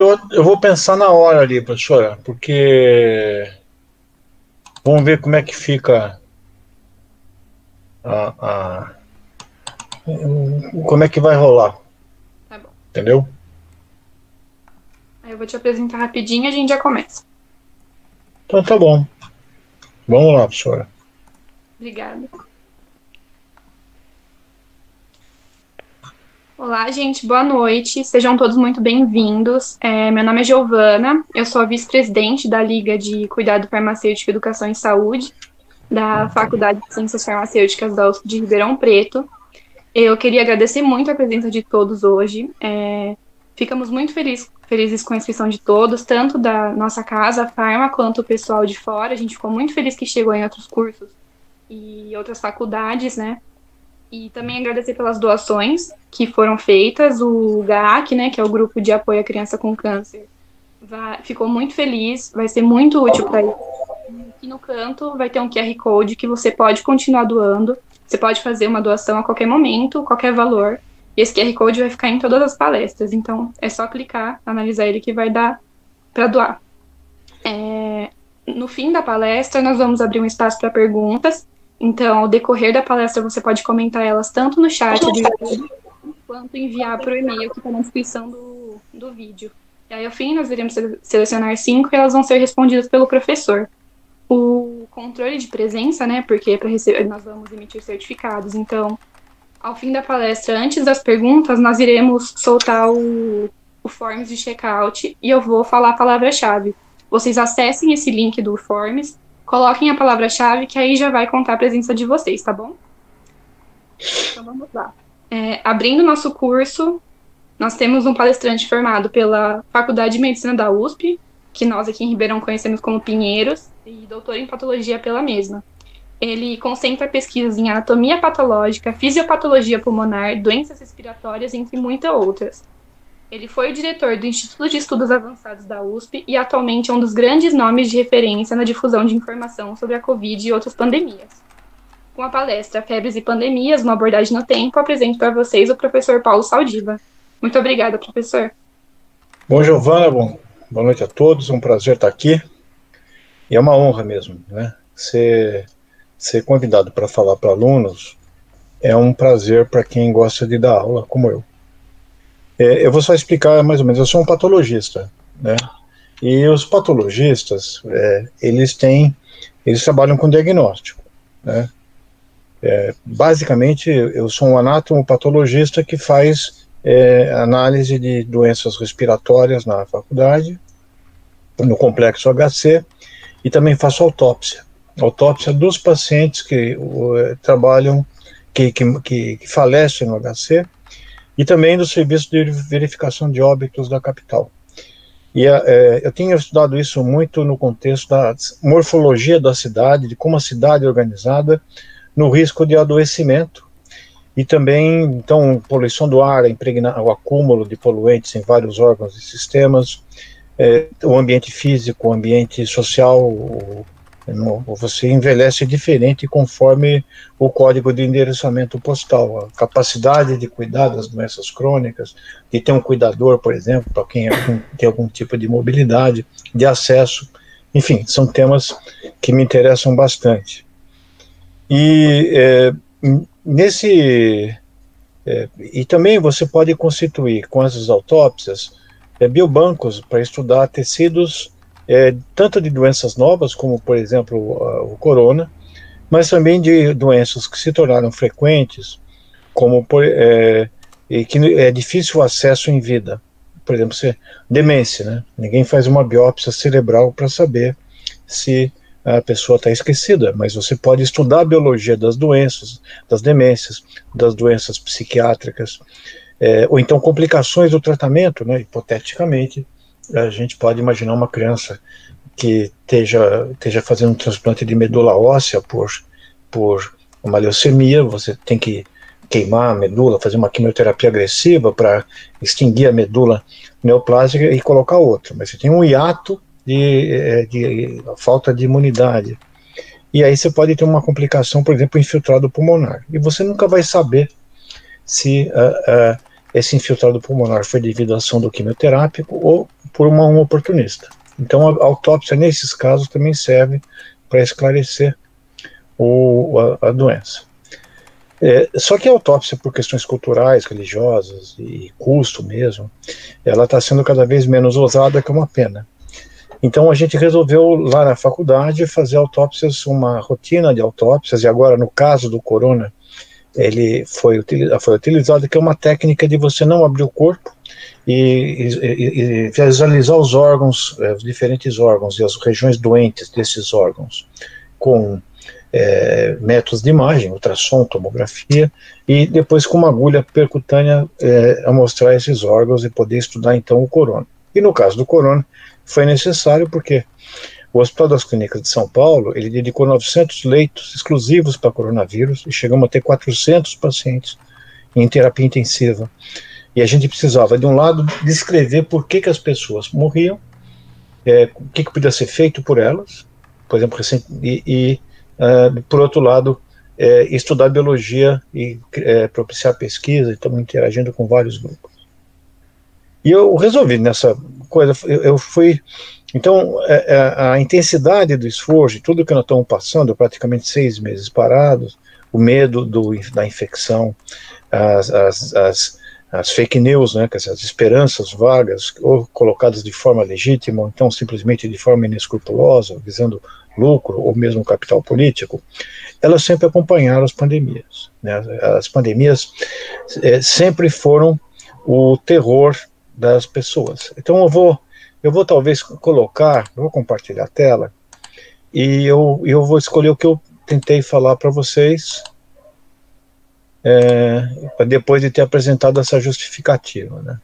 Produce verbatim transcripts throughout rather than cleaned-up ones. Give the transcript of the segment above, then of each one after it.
Eu, eu vou pensar na hora ali, professora, porque vamos ver como é que fica a, a- como é que vai rolar, Tá bom. entendeu? Aí eu vou te apresentar rapidinho e a gente já começa. Então tá bom. Vamos lá, professora. Obrigada. Olá, gente, boa noite. Sejam todos muito bem-vindos. É, meu nome é Giovana, eu sou a vice-presidente da Liga de Cuidado Farmacêutico, Educação e Saúde, da Faculdade de Ciências Farmacêuticas da U S P de Ribeirão Preto. Eu queria agradecer muito a presença de todos hoje. É, ficamos muito feliz, felizes com a inscrição de todos, tanto da nossa casa, a Farma, quanto o pessoal de fora. A gente ficou muito feliz que chegou em outros cursos e outras faculdades, né? E também agradecer pelas doações que foram feitas. O G A C, né, que é o Grupo de Apoio à Criança com Câncer, vai- ficou muito feliz, vai ser muito útil para ele. Aqui no canto vai ter um Q R Code que você pode continuar doando. Você pode fazer uma doação a qualquer momento, qualquer valor. E esse Q R Code vai ficar em todas as palestras. Então é só clicar, analisar ele que vai dar para doar. É, no fim da palestra, nós vamos abrir um espaço para perguntas. Então, ao decorrer da palestra, você pode comentar elas tanto no chat do YouTube, quanto enviar para o e-mail que está na descrição do, do vídeo. E aí, ao fim, nós iremos sele- selecionar cinco e elas vão ser respondidas pelo professor. O controle de presença, né? Porque para receber, nós vamos emitir certificados. Então, ao fim da palestra, antes das perguntas, nós iremos soltar o, o Forms de checkout e eu vou falar a palavra-chave. Vocês acessem esse link do Forms, coloquem a palavra-chave, que aí já vai contar a presença de vocês, tá bom? Então vamos lá. É, abrindo nosso curso, nós temos um palestrante formado pela Faculdade de Medicina da U S P, que nós aqui em Ribeirão conhecemos como Pinheiros, e doutor em patologia pela mesma. Ele concentra pesquisas em anatomia patológica, fisiopatologia pulmonar, doenças respiratórias, entre muitas outras. Ele foi o diretor do Instituto de Estudos Avançados da U S P e atualmente é um dos grandes nomes de referência na difusão de informação sobre a Covid e outras pandemias. Com a palestra Febres e Pandemias, uma abordagem no tempo, apresento para vocês o professor Paulo Saldiva. Muito obrigada, professor. Bom, Giovana, bom, boa noite a todos. É um prazer estar aqui. E é uma honra mesmo, né? Ser, ser convidado para falar para alunos é um prazer para quem gosta de dar aula, como eu. É, eu vou só explicar mais ou menos. Eu sou um patologista, né? E os patologistas, é, eles têm, eles trabalham com diagnóstico, né? É, basicamente, eu sou um anatomopatologista que faz é, análise de doenças respiratórias na faculdade, no complexo H C, e também faço autópsia. Autópsia dos pacientes que uh, trabalham, que, que, que, que falecem no H C, e também do serviço de verificação de óbitos da capital. E é, eu tenho estudado isso muito no contexto da morfologia da cidade, de como a cidade é organizada, no risco de adoecimento, e também, então, poluição do ar, impregna, o acúmulo de poluentes em vários órgãos e sistemas, é, o ambiente físico, o ambiente social, o, no, você envelhece diferente conforme o código de endereçamento postal, a capacidade de cuidar das doenças crônicas, de ter um cuidador, por exemplo, para quem é, tem algum tipo de mobilidade, de acesso, enfim, são temas que me interessam bastante. E é, nesse é, e também você pode constituir com essas autópsias é, biobancos para estudar tecidos é, tanto de doenças novas, como por exemplo o, o corona, mas também de doenças que se tornaram frequentes, como por, é, e que é difícil o acesso em vida. Por exemplo, se, demência, né? Ninguém faz uma biópsia cerebral para saber se a pessoa está esquecida, mas você pode estudar a biologia das doenças, das demências, das doenças psiquiátricas, é, ou então complicações do tratamento, né? Hipoteticamente, a gente pode imaginar uma criança que esteja, esteja fazendo um transplante de medula óssea por, por uma leucemia, você tem que queimar a medula, fazer uma quimioterapia agressiva para extinguir a medula neoplásica e colocar outra, mas você tem um hiato de, de, de falta de imunidade. E aí você pode ter uma complicação, por exemplo, infiltrado pulmonar. E você nunca vai saber se uh, uh, esse infiltrado pulmonar foi devido à ação do quimioterápico ou por uma, um oportunista. Então, a, a autópsia, nesses casos, também serve para esclarecer o, a, a doença. É, só que a autópsia, por questões culturais, religiosas e custo mesmo, ela está sendo cada vez menos usada, que é uma pena. Então a gente resolveu lá na faculdade fazer autópsias, uma rotina de autópsias, e agora no caso do corona, ele foi, foi utilizado, que é uma técnica de você não abrir o corpo e, e, e visualizar os órgãos, os diferentes órgãos e as regiões doentes desses órgãos, com É, métodos de imagem, ultrassom, tomografia, e depois com uma agulha percutânea é, a mostrar esses órgãos e poder estudar então o corona. E no caso do corona, foi necessário porque o Hospital das Clínicas de São Paulo, ele dedicou novecentos leitos exclusivos para coronavírus, e chegamos a ter quatrocentos pacientes em terapia intensiva. E a gente precisava, de um lado, descrever por que, que as pessoas morriam, é, o que, que podia ser feito por elas, por exemplo, recente, e, e Uh, por outro lado, é, estudar biologia e é, propiciar pesquisa, e estamos interagindo com vários grupos. E eu resolvi nessa coisa, eu, eu fui, então, a, a intensidade do esforço, tudo que nós estamos passando, praticamente seis meses parados, o medo do, da infecção, as, as, as, as fake news, né, as esperanças vagas, ou colocadas de forma legítima, ou então simplesmente de forma inescrupulosa, visando lucro ou mesmo capital político, elas sempre acompanharam as pandemias, né? As pandemias é, sempre foram o terror das pessoas. Então eu vou, eu vou talvez colocar, eu vou compartilhar a tela, e eu, eu vou escolher o que eu tentei falar para vocês, é, depois de ter apresentado essa justificativa, né?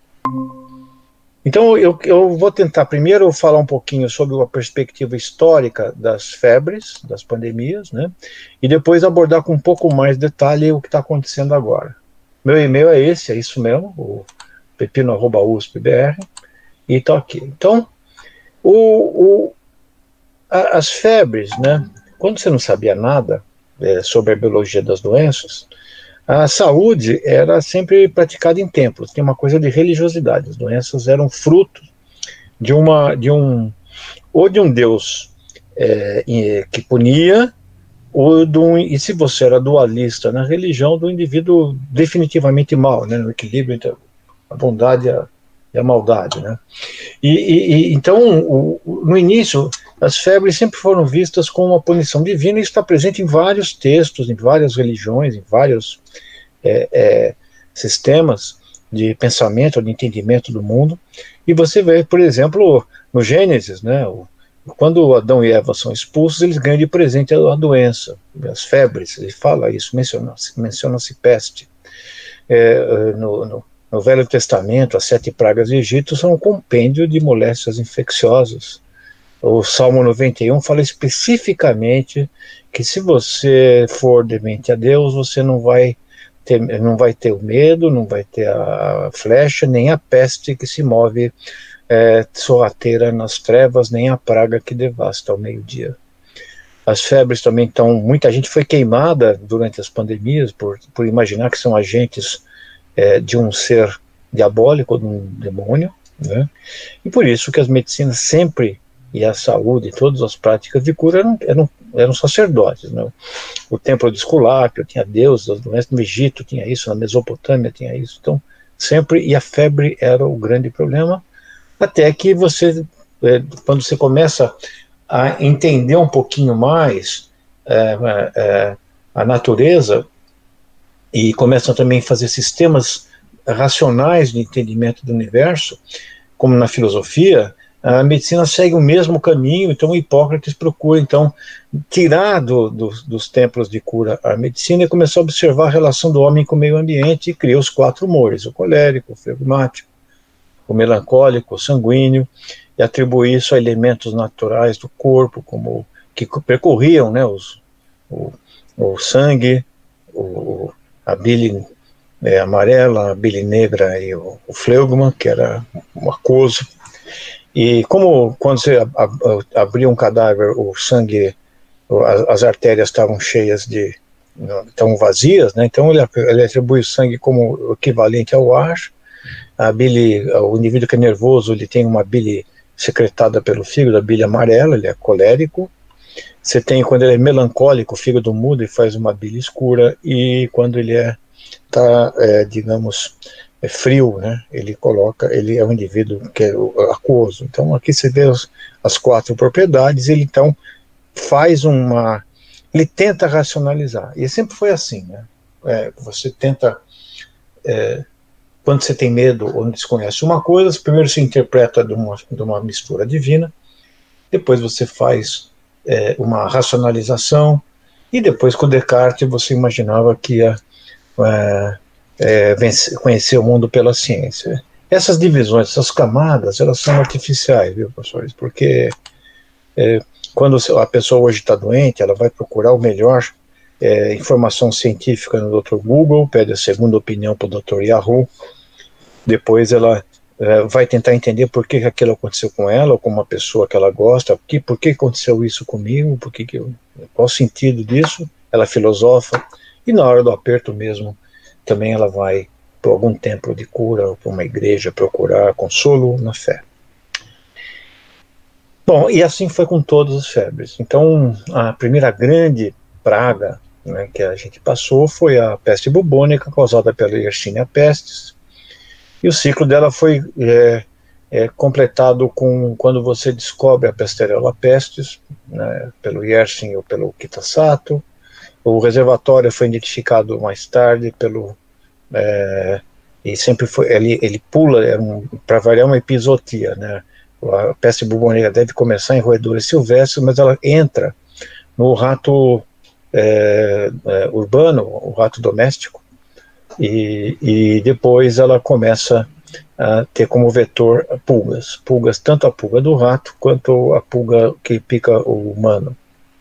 Então, eu, eu vou tentar primeiro falar um pouquinho sobre a perspectiva histórica das febres, das pandemias, né? E depois abordar com um pouco mais detalhe o que está acontecendo agora. Meu e-mail é esse, é isso mesmo, o pepino arroba u s p b r, e está aqui. Então, o, o, a, as febres, né? Quando você não sabia nada é, sobre a biologia das doenças, a saúde era sempre praticada em templos, tem uma coisa de religiosidade, as doenças eram fruto de uma, de um, ou de um Deus é, que punia, ou de um, e se você era dualista na religião, do indivíduo definitivamente mal, né, no equilíbrio entre a bondade e a, e a maldade, né. E, e, e então, o, no início, as febres sempre foram vistas como uma punição divina, e isso está presente em vários textos, em várias religiões, em vários é, é, sistemas de pensamento, de entendimento do mundo. E você vê, por exemplo, no Gênesis, né, o, quando Adão e Eva são expulsos, eles ganham de presente a doença, as febres, ele fala isso, menciona-se menciona peste. É, no, no, no Velho Testamento, as sete pragas do Egito são um compêndio de moléstias infecciosas. O Salmo noventa e um fala especificamente que se você for temente a Deus, você não vai ter, não vai ter o medo, não vai ter a flecha, nem a peste que se move é, sorrateira nas trevas, nem a praga que devasta ao meio-dia. As febres também estão, muita gente foi queimada durante as pandemias por, por imaginar que são agentes é, de um ser diabólico, de um demônio, né? E por isso que as medicinas sempre, e a saúde, todas as práticas de cura eram, eram, eram sacerdotes, né? O templo de Esculápio tinha deuses das doenças, no Egito tinha isso, na Mesopotâmia tinha isso, então sempre, e a febre era o grande problema, até que você, é, quando você começa a entender um pouquinho mais é, é, a natureza, e começam também a fazer sistemas racionais de entendimento do universo, como na filosofia, a medicina segue o mesmo caminho. Então Hipócrates procura então tirar do, do, dos templos de cura a medicina e começou a observar a relação do homem com o meio ambiente, e criou os quatro humores, o colérico, o flegmático, o melancólico, o sanguíneo, e atribuir isso a elementos naturais do corpo, como que percorriam, né, os, o, o sangue, o, a bile é, amarela, a bile negra e o, o fleugma, que era um aquoso. E como quando você abria um cadáver, o sangue, as, as artérias estavam cheias de, estavam vazias, né, então ele, ele atribui o sangue como equivalente ao ar, a bile, o indivíduo que é nervoso, ele tem uma bile secretada pelo fígado, a bile amarela, ele é colérico. Você tem, quando ele é melancólico, o fígado muda e faz uma bile escura, e quando ele é, tá, é, digamos, é frio, né, ele coloca, ele é um indivíduo que é aquoso. Então aqui você vê as, as quatro propriedades, ele então faz uma, ele tenta racionalizar, e sempre foi assim, né, é, você tenta, é, quando você tem medo ou desconhece uma coisa, primeiro se interpreta de uma, de uma mistura divina, depois você faz é, uma racionalização, e depois com Descartes você imaginava que ia é, é, vencer, conhecer o mundo pela ciência. Essas divisões, essas camadas, elas são artificiais, viu, professores? Porque é, quando a pessoa hoje está doente, ela vai procurar o melhor é, informação científica no doutor Google, pede a segunda opinião para o doutor Yahoo, depois ela é, vai tentar entender por que aquilo aconteceu com ela, ou com uma pessoa que ela gosta, que, por que aconteceu isso comigo, por que que eu, qual o sentido disso, ela filosofa, e na hora do aperto mesmo, também ela vai, por algum templo de cura, ou para uma igreja, procurar consolo na fé. Bom, e assim foi com todas as febres. Então, a primeira grande praga, né, que a gente passou foi a peste bubônica, causada pela Yersinia pestis, e o ciclo dela foi é, é, completado com, quando você descobre a Pasteurella pestis, né, pelo Yersin ou pelo Kitasato. O reservatório foi identificado mais tarde pelo, é, e sempre foi, ele, ele pula, é um, para variar, uma epizotia, né, a peste bubônica deve começar em roedores silvestres, mas ela entra no rato é, é, urbano, o rato doméstico, e, e depois ela começa a ter como vetor pulgas, pulgas, tanto a pulga do rato quanto a pulga que pica o humano.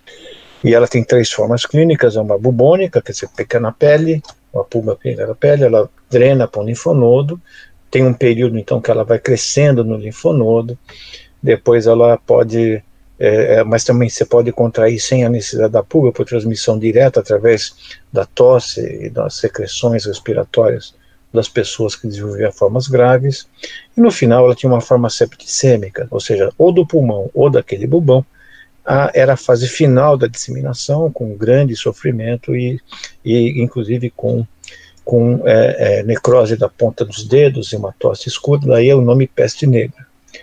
E ela tem três formas clínicas, é uma bubônica, que você pica na pele, uma pulga pica na pele, ela drena para o linfonodo, tem um período então que ela vai crescendo no linfonodo, depois ela pode, é, mas também você pode contrair sem a necessidade da pulga, por transmissão direta através da tosse e das secreções respiratórias das pessoas que desenvolviam formas graves, e no final ela tinha uma forma septicêmica, ou seja, ou do pulmão ou daquele bubão. A, era a fase final da disseminação, com grande sofrimento e, e inclusive com, com é, é, necrose da ponta dos dedos e uma tosse escura, daí é o nome peste negra.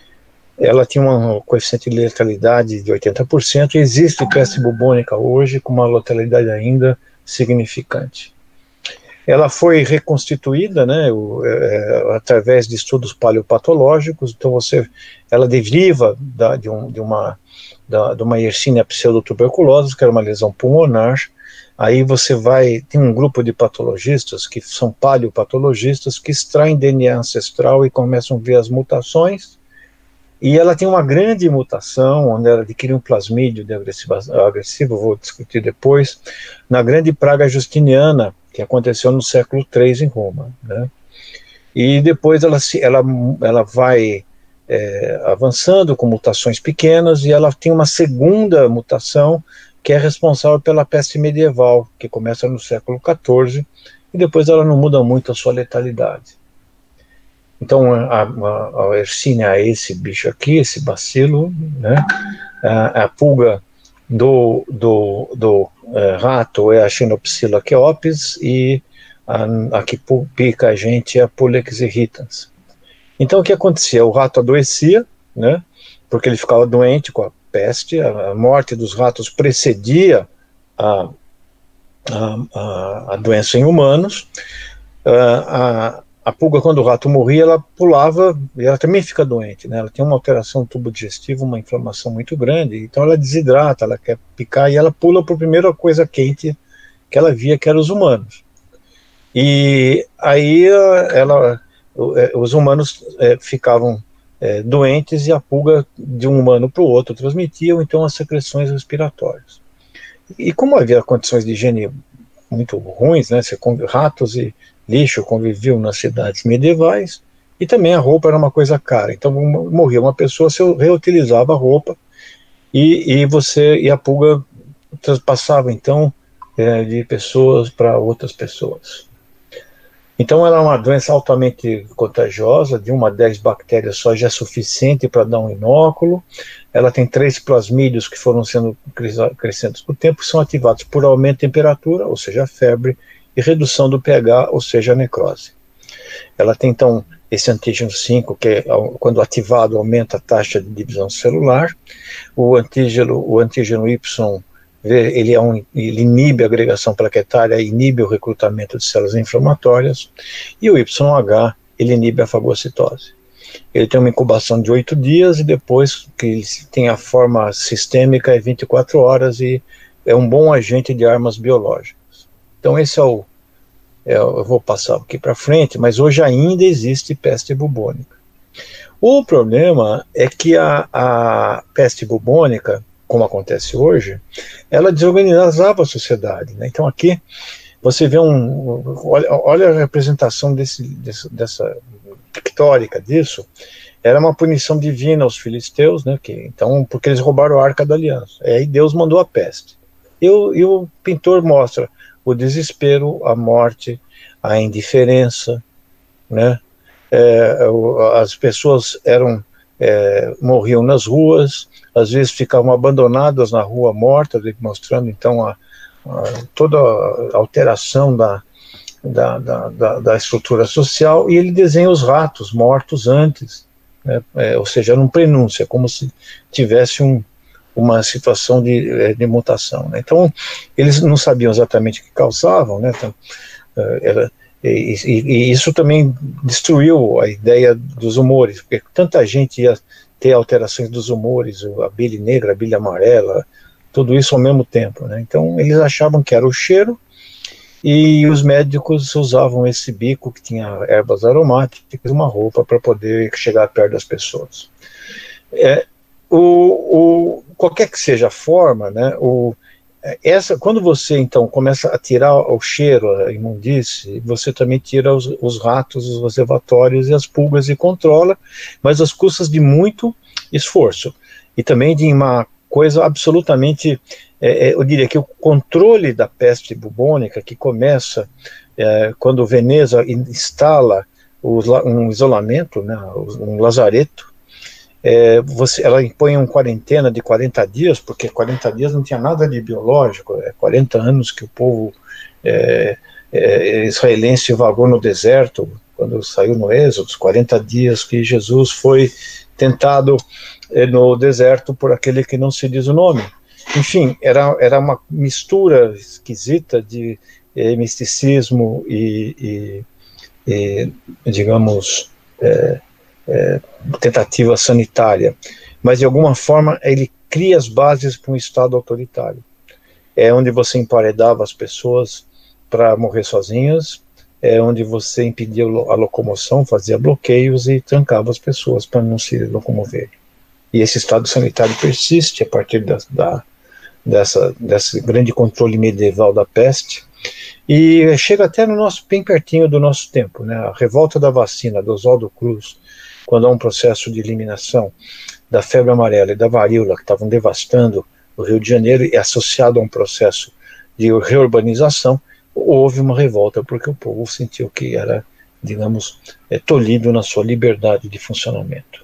Ela tinha um coeficiente de letalidade de oitenta por cento, e existe peste bubônica hoje com uma letalidade ainda significante. Ela foi reconstituída, né, o, é, através de estudos paleopatológicos, então você, ela deriva da, de, um, de uma Da, de uma Yersinia pseudotuberculose, que era uma lesão pulmonar. Aí você vai, tem um grupo de patologistas, que são paleopatologistas, que extraem D N A ancestral e começam a ver as mutações, e ela tem uma grande mutação, onde ela adquire um plasmídio de agressivo, agressivo, vou discutir depois, na grande praga justiniana, que aconteceu no século três em Roma, né? E depois ela, se, ela, ela vai É, avançando com mutações pequenas, e ela tem uma segunda mutação que é responsável pela peste medieval, que começa no século quatorze, e depois ela não muda muito a sua letalidade. Então a, a, a Yersinia é esse bicho aqui, esse bacilo, né? a, a pulga do, do, do é, rato é a Xenopsila chaeopes, e a, a que pica a gente é a Pulex irritans. Então o que acontecia? O rato adoecia, né, porque ele ficava doente com a peste, a, a morte dos ratos precedia a, a, a, a doença em humanos. A, a, a pulga, quando o rato morria, ela pulava, e ela também fica doente, né, ela tem uma alteração do tubo digestivo, uma inflamação muito grande, então ela desidrata, ela quer picar, e ela pula por primeira coisa quente que ela via, que eram os humanos. E aí ela... os humanos é, ficavam é, doentes, e a pulga de um humano para o outro transmitiam então as secreções respiratórias. E como havia condições de higiene muito ruins, né, ratos e lixo conviviam nas cidades medievais, e também a roupa era uma coisa cara, então morria uma pessoa, você reutilizava a roupa, e, e, você, e a pulga transpassava então é, de pessoas para outras pessoas. Então ela é uma doença altamente contagiosa, de uma a dez bactérias só já é suficiente para dar um inóculo. Ela tem três plasmídios que foram sendo crescentes com o tempo, que são ativados por aumento de temperatura, ou seja, febre, e redução do pH, ou seja, necrose. Ela tem então esse antígeno cinco, que é, quando ativado aumenta a taxa de divisão celular. O antígeno, o antígeno Y, ele, é um, ele inibe a agregação plaquetária, inibe o recrutamento de células inflamatórias, e o Y H, ele inibe a fagocitose. Ele tem uma incubação de oito dias, e depois que ele tem a forma sistêmica é vinte e quatro horas, e é um bom agente de armas biológicas. Então esse é o, é, eu vou passar aqui para frente, mas hoje ainda existe peste bubônica. O problema é que a, a peste bubônica, como acontece hoje, ela desorganizava a sociedade, né? Então aqui você vê um, olha, olha a representação desse, desse, dessa pictórica disso. Era uma punição divina aos filisteus, né? Que, então, porque eles roubaram a Arca da Aliança. E aí Deus mandou a peste. E o, e o pintor mostra o desespero, a morte, a indiferença, né? É, as pessoas eram é, morriam nas ruas, às vezes ficavam abandonadas na rua mortas, mostrando então a, a, toda a alteração da, da, da, da, da estrutura social. E ele desenha os ratos mortos antes, né? É, ou seja, era um prenúncio, é como se tivesse um, uma situação de, de mutação, né? Então eles não sabiam exatamente o que causavam, né? Então, era E, e, e isso também destruiu a ideia dos humores, porque tanta gente ia ter alterações dos humores, a bile negra, a bile amarela, tudo isso ao mesmo tempo, né? Então eles achavam que era o cheiro, e os médicos usavam esse bico que tinha ervas aromáticas, uma roupa para poder chegar perto das pessoas. É, o, o, qualquer que seja a forma, né, o Essa, quando você, então, começa a tirar o cheiro, a imundície, você também tira os, os ratos, os reservatórios e as pulgas e controla, mas às custas de muito esforço. E também de uma coisa absolutamente, é, eu diria que o controle da peste bubônica, que começa é, quando Veneza instala os, um isolamento, né, um lazareto. É, você, ela impõe uma quarentena de quarenta dias, porque quarenta dias não tinha nada de biológico, é quarenta anos que o povo é, é, israelense vagou no deserto, quando saiu no Êxodo, quarenta dias que Jesus foi tentado é, no deserto por aquele que não se diz o nome. Enfim, era, era uma mistura esquisita de é, misticismo e, e, e digamos, é, É, tentativa sanitária, mas de alguma forma ele cria as bases para um Estado autoritário. É onde você emparedava as pessoas para morrer sozinhas, é onde você impedia a locomoção, fazia bloqueios e trancava as pessoas para não se locomover. E esse Estado sanitário persiste a partir da, da, dessa, desse grande controle medieval da peste, e chega até no nosso, bem pertinho do nosso tempo, né? A revolta da vacina, do Oswaldo Cruz, quando há um processo de eliminação da febre amarela e da varíola, que estavam devastando o Rio de Janeiro, e associado a um processo de reurbanização, houve uma revolta, porque o povo sentiu que era, digamos, é, tolhido na sua liberdade de funcionamento.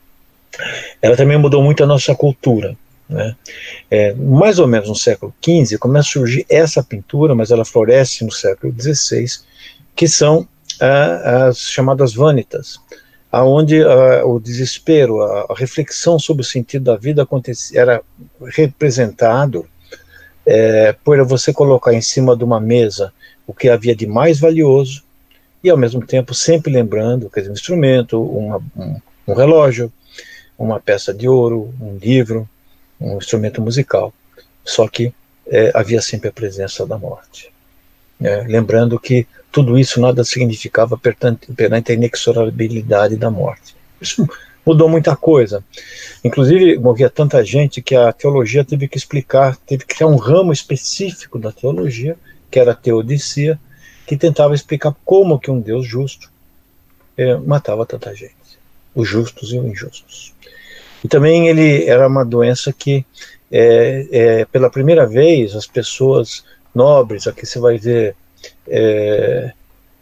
Ela também mudou muito a nossa cultura, né? É, mais ou menos no século quinze, começa a surgir essa pintura, mas ela floresce no século dezesseis, que são ah, as chamadas vanitas, aonde uh, o desespero, a, a reflexão sobre o sentido da vida acontecia, era representado é, por você colocar em cima de uma mesa o que havia de mais valioso, e ao mesmo tempo sempre lembrando, quer dizer, um instrumento, uma, um, um relógio, uma peça de ouro, um livro, um instrumento musical, só que é, havia sempre a presença da morte. É, lembrando que tudo isso nada significava perante, perante a inexorabilidade da morte. Isso mudou muita coisa. Inclusive, movia tanta gente que a teologia teve que explicar, teve que criar um ramo específico da teologia, que era a teodicia, que tentava explicar como que um Deus justo é, matava tanta gente, os justos e os injustos. E também ele era uma doença que, é, é, pela primeira vez, as pessoas nobres, aqui você vai ver é,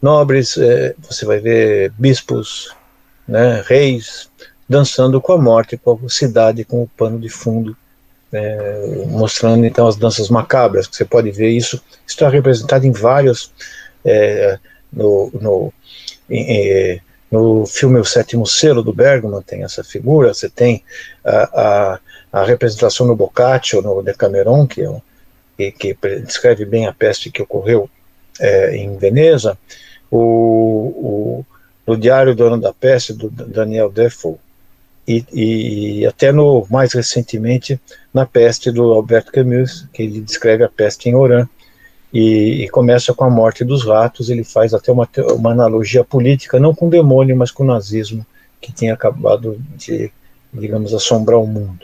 nobres, é, você vai ver bispos, né, reis, dançando com a morte, com a cidade, com o pano de fundo, é, mostrando então as danças macabras, que você pode ver isso, está representado em vários, é, no, no, em, no filme O Sétimo Selo, do Bergman, tem essa figura, você tem a, a, a representação no Boccaccio, no Decameron, que, é um, que, que descreve bem a peste que ocorreu é, em Veneza, o, o, no Diário do Ano da Peste, do Daniel Defoe, e, e até no, mais recentemente, na Peste, do Albert Camus, que ele descreve a peste em Oran, e, e começa com a morte dos ratos. Ele faz até uma, uma analogia política, não com o demônio, mas com o nazismo, que tinha acabado de, digamos, assombrar o mundo.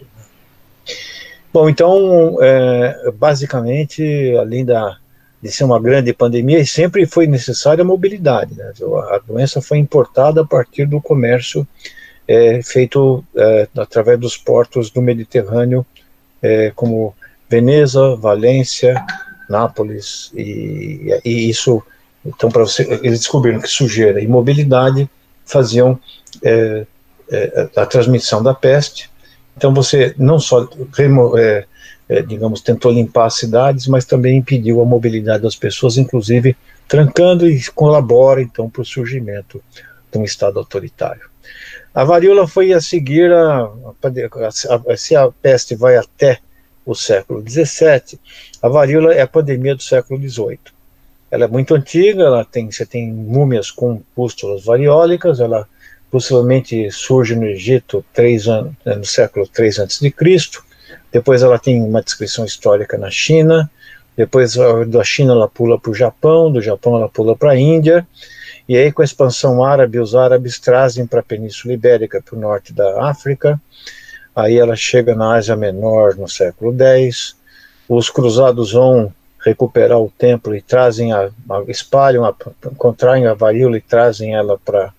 Bom, então, é, basicamente, além da, de ser uma grande pandemia, sempre foi necessária a mobilidade, né? A doença foi importada a partir do comércio é, feito é, através dos portos do Mediterrâneo, é, como Veneza, Valência, Nápoles, e, e isso, então, para você, eles descobriram que sujeira e mobilidade faziam é, é, a transmissão da peste. Então você não só, é, é, digamos, tentou limpar as cidades, mas também impediu a mobilidade das pessoas, inclusive trancando, e colabora então para o surgimento de um Estado autoritário. A varíola foi a seguir, a, a, a, se a peste vai até o século dezessete, a varíola é a pandemia do século dezoito. Ela é muito antiga, ela tem, você tem múmias com pústulas variólicas, ela possivelmente surge no Egito três anos, no século três antes de Cristo, depois ela tem uma descrição histórica na China, depois da China ela pula para o Japão, do Japão ela pula para a Índia, e aí com a expansão árabe, os árabes trazem para a Península Ibérica, para o norte da África, aí ela chega na Ásia Menor no século dez, os cruzados vão recuperar o templo e trazem a, a espalham, a, contraem a varíola e trazem ela para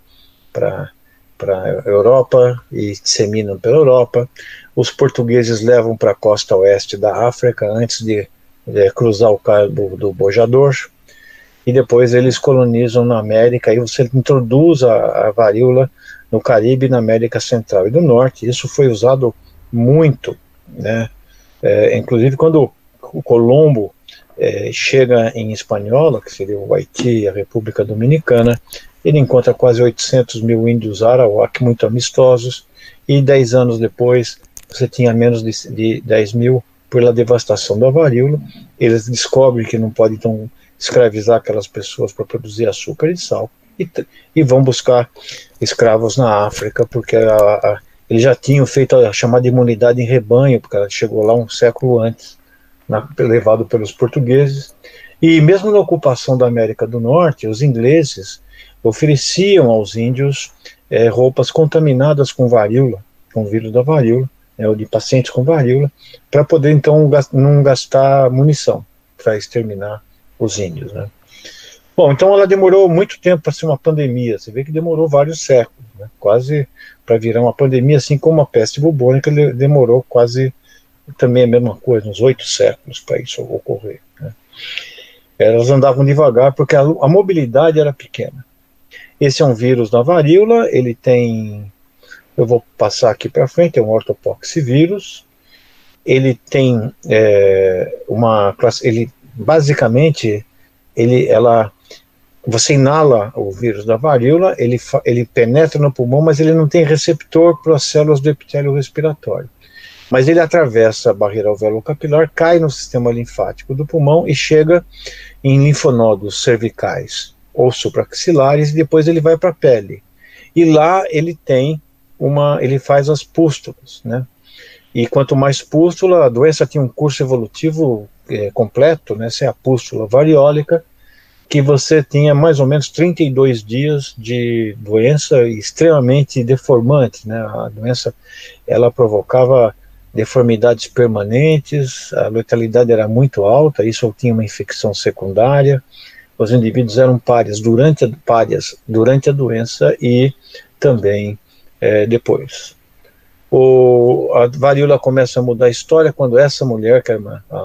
para a Europa e disseminam pela Europa. Os portugueses levam para a costa oeste da África antes de, de cruzar o Cabo do Bojador, e depois eles colonizam na América, e você introduz a, a varíola no Caribe e na América Central e do Norte. Isso foi usado muito, né? É, inclusive quando o Colombo é, chega em Hispaniola, que seria o Haiti e a República Dominicana, ele encontra quase oitocentos mil índios arawak muito amistosos, e dez anos depois você tinha menos de, de dez mil pela devastação da varíola. Eles descobrem que não podem então escravizar aquelas pessoas para produzir açúcar e sal, e, e vão buscar escravos na África, porque a, a, eles já tinham feito a chamada imunidade em rebanho, porque ela chegou lá um século antes, na, levado pelos portugueses. E mesmo na ocupação da América do Norte, os ingleses ofereciam aos índios é, roupas contaminadas com varíola, com o vírus da varíola, né, ou de pacientes com varíola, para poder então não gastar munição para exterminar os índios, né. Bom, então ela demorou muito tempo para ser uma pandemia. Você vê que demorou vários séculos, né, quase para virar uma pandemia, assim como a peste bubônica demorou quase também a mesma coisa, uns oito séculos para isso ocorrer, né. Elas andavam devagar porque a, a mobilidade era pequena. Esse é um vírus da varíola, ele tem, eu vou passar aqui para frente, é um ortopoxvírus. Ele tem é, uma classe, ele basicamente, ele, ela, você inala o vírus da varíola, ele, ele penetra no pulmão, mas ele não tem receptor para as células do epitélio respiratório. Mas ele atravessa a barreira alveolo-capilar, cai no sistema linfático do pulmão e chega em linfonodos cervicais ou supraxilares, e depois ele vai para a pele. E lá ele tem uma, ele faz as pústulas, né? E quanto mais pústula, a doença tinha um curso evolutivo é, completo, né? Essa é a pústula variólica, que você tinha mais ou menos trinta e dois dias de doença extremamente deformante, né? A doença, ela provocava deformidades permanentes, a letalidade era muito alta, isso tinha uma infecção secundária, os indivíduos eram párias durante a, párias durante a doença e também é, depois. O, a varíola começa a mudar a história quando essa mulher, que é uma, a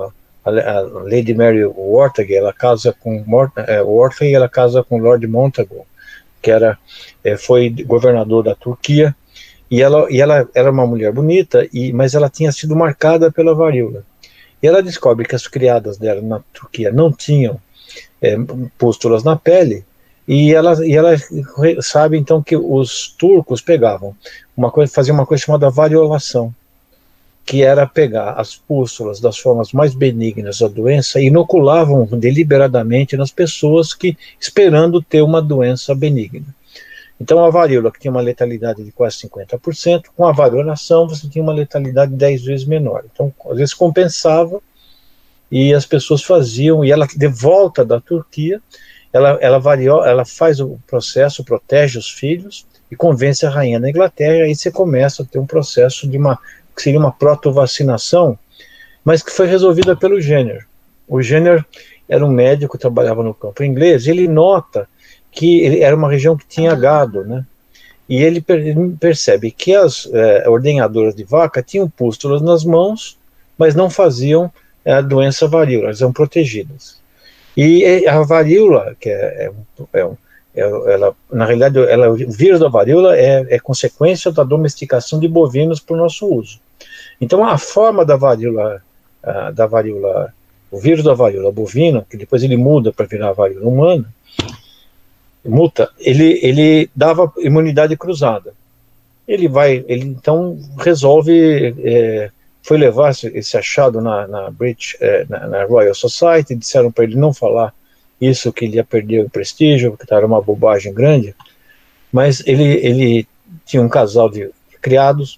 a, a Lady Mary Wortley, ela casa com é, Wortley, ela casa com Lord Montagu, que era, é, foi governador da Turquia, e ela, e ela era uma mulher bonita, e, mas ela tinha sido marcada pela varíola. E ela descobre que as criadas dela na Turquia não tinham é, pústulas na pele, e ela, e ela sabe então que os turcos pegavam uma coisa, faziam uma coisa chamada variolação, que era pegar as pústulas das formas mais benignas da doença e inoculavam deliberadamente nas pessoas que esperando ter uma doença benigna. Então a varíola, que tinha uma letalidade de quase cinquenta por cento, com a variolação você tinha uma letalidade dez vezes menor. Então às vezes compensava, e as pessoas faziam, e ela de volta da Turquia, ela, ela, variou, ela faz o processo, protege os filhos, e convence a rainha da Inglaterra, e aí você começa a ter um processo de uma, que seria uma protovacinação, mas que foi resolvida pelo Jenner. O Jenner era um médico que trabalhava no campo inglês, e ele nota que ele era uma região que tinha gado, né? E ele, per, ele percebe que as é, ordenhadoras de vaca tinham pústulas nas mãos, mas não faziam é, a doença varíola, elas eram protegidas. E a varíola, que é, é, é, é ela, na realidade, ela, o vírus da varíola é, é consequência da domesticação de bovinos para o nosso uso. Então, a forma da varíola, a, da varíola, o vírus da varíola bovina, que depois ele muda para virar a varíola humana, muta, ele, ele dava imunidade cruzada. Ele vai, ele então resolve, é, foi levar esse, esse achado na, na, British, é, na, na Royal Society, disseram para ele não falar isso, que ele ia perder o prestígio, porque era uma bobagem grande, mas ele, ele tinha um casal de criados,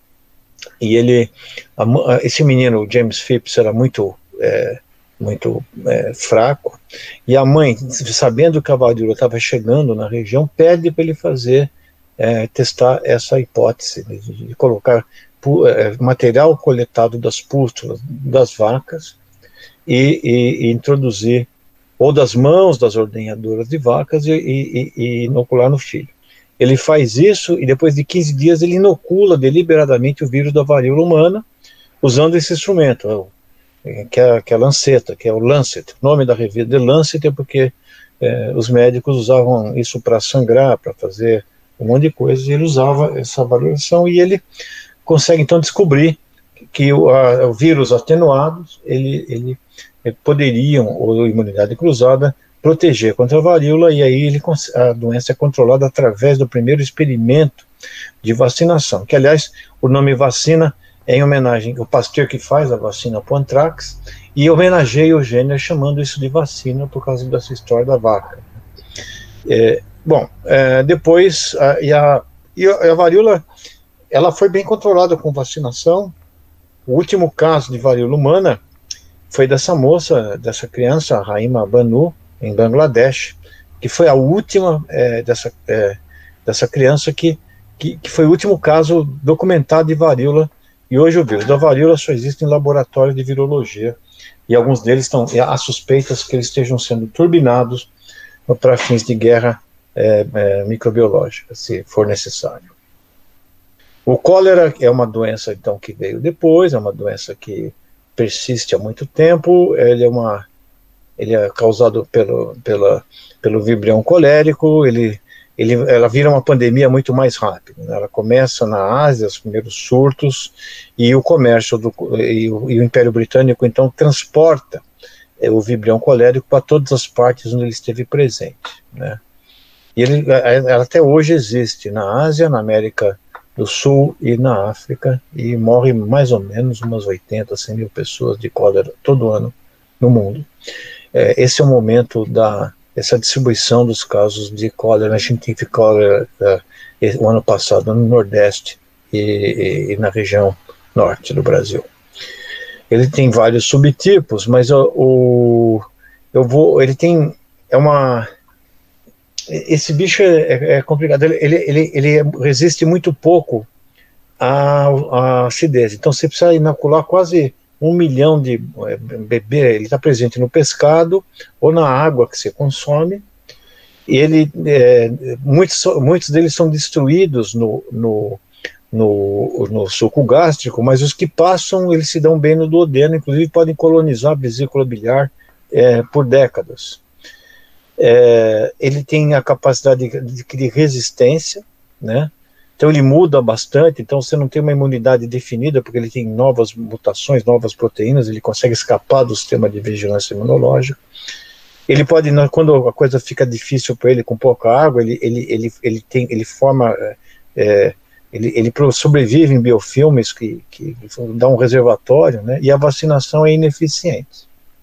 e ele, a, esse menino, James Phipps, era muito, é, muito é, fraco, e a mãe, sabendo que a varíola estava chegando na região, pede para ele fazer, é, testar essa hipótese, de, de colocar pu, é, material coletado das pústulas das vacas, e, e, e introduzir, ou das mãos das ordenhadoras de vacas, e, e, e inocular no filho. Ele faz isso, e depois de quinze dias ele inocula deliberadamente o vírus da varíola humana, usando esse instrumento, que é, que é a lanceta, que é o Lancet. O nome da revista de Lancet é porque é, os médicos usavam isso para sangrar, para fazer um monte de coisas, e ele usava essa variolação, e ele consegue então descobrir que o, a, o vírus atenuados, ele, ele, ele poderiam, ou imunidade cruzada, proteger contra a varíola, e aí ele, a doença é controlada através do primeiro experimento de vacinação, que aliás o nome vacina é em homenagem ao Pasteur, que faz a vacina para o antrax, e homenageia o Jenner chamando isso de vacina por causa dessa história da vaca. É, bom, é, depois, a, e, a, e a varíola, ela foi bem controlada com vacinação. O último caso de varíola humana foi dessa moça, dessa criança, a Raima Banu, em Bangladesh, que foi a última é, dessa, é, dessa criança que, que, que foi o último caso documentado de varíola. E hoje o vírus da varíola só existe em laboratório de virologia, e alguns deles estão, há suspeitas que eles estejam sendo turbinados para fins de guerra é, é, microbiológica, se for necessário. O cólera é uma doença, então, que veio depois, é uma doença que persiste há muito tempo, ele é, uma, ele é causado pelo, pela, pelo vibrião colérico, ele... Ele, ela vira uma pandemia muito mais rápida, né? Ela começa na Ásia, os primeiros surtos, e o comércio do, e, o, e o Império Britânico então transporta é, o vibrião colérico para todas as partes onde ele esteve presente, né? E ele, ela até hoje existe na Ásia, na América do Sul e na África, e morre mais ou menos umas oitenta, cem mil pessoas de cólera todo ano no mundo. É, esse é o momento da essa distribuição dos casos de cólera, a gente teve cólera uh, o ano passado no Nordeste e, e, e na região Norte do Brasil. Ele tem vários subtipos, mas o, o eu vou, ele tem, é uma, esse bicho é, é complicado, ele, ele, ele, ele resiste muito pouco à, à acidez, então você precisa inocular quase um milhão de é, bebê, ele está presente no pescado ou na água que você consome, e ele, é, muitos, muitos deles são destruídos no, no, no, no suco gástrico, mas os que passam, eles se dão bem no duodeno, inclusive podem colonizar a vesícula biliar é, por décadas. É, ele tem a capacidade de adquirir resistência, né? Então ele muda bastante, então você não tem uma imunidade definida, porque ele tem novas mutações, novas proteínas, ele consegue escapar do sistema de vigilância imunológica. Ele pode, quando a coisa fica difícil para ele, com pouca água, ele, ele, ele, ele, tem, ele forma, é, ele, ele sobrevive em biofilmes que, que dá um reservatório, né? E a vacinação é ineficiente.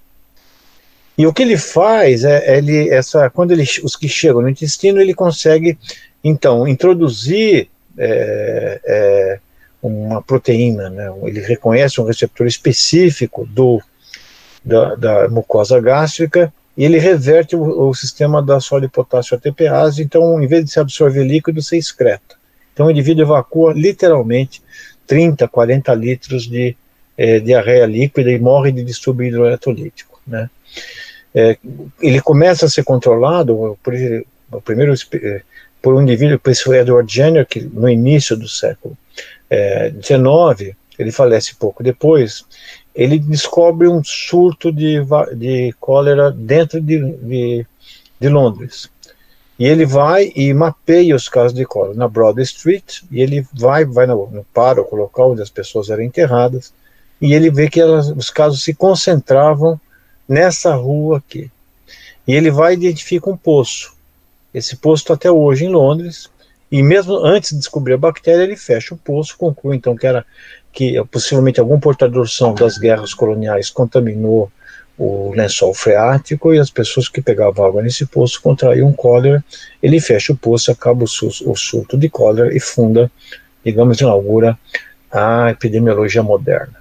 E o que ele faz é, ele, essa, quando ele, os que chegam no intestino, ele consegue, então, introduzir é, é, uma proteína, né? Ele reconhece um receptor específico do, da, da mucosa gástrica, e ele reverte o, o sistema da sódio potássio A T P ase, então, em vez de se absorver líquido, você excreta. Então, o indivíduo evacua, literalmente, trinta, quarenta litros de é, diarreia líquida e morre de distúrbio hidroeletrolítico, né? É, ele começa a ser controlado por, o primeiro, por um indivíduo, por esse Edward Jenner, que no início do século é, dezenove, ele falece pouco depois, ele descobre um surto de, de cólera dentro de, de, de Londres. E ele vai e mapeia os casos de cólera na Broad Street, e ele vai, vai no, no pároco, local onde as pessoas eram enterradas, e ele vê que elas, os casos se concentravam nessa rua aqui. E ele vai e identifica um poço. Esse poço está até hoje em Londres, e mesmo antes de descobrir a bactéria, ele fecha o poço, conclui então que era que possivelmente algum portador são das guerras coloniais contaminou o lençol freático, e as pessoas que pegavam água nesse poço contraíam cólera. Ele fecha o poço, acaba o, o surto de cólera e funda, digamos, inaugura a epidemiologia moderna.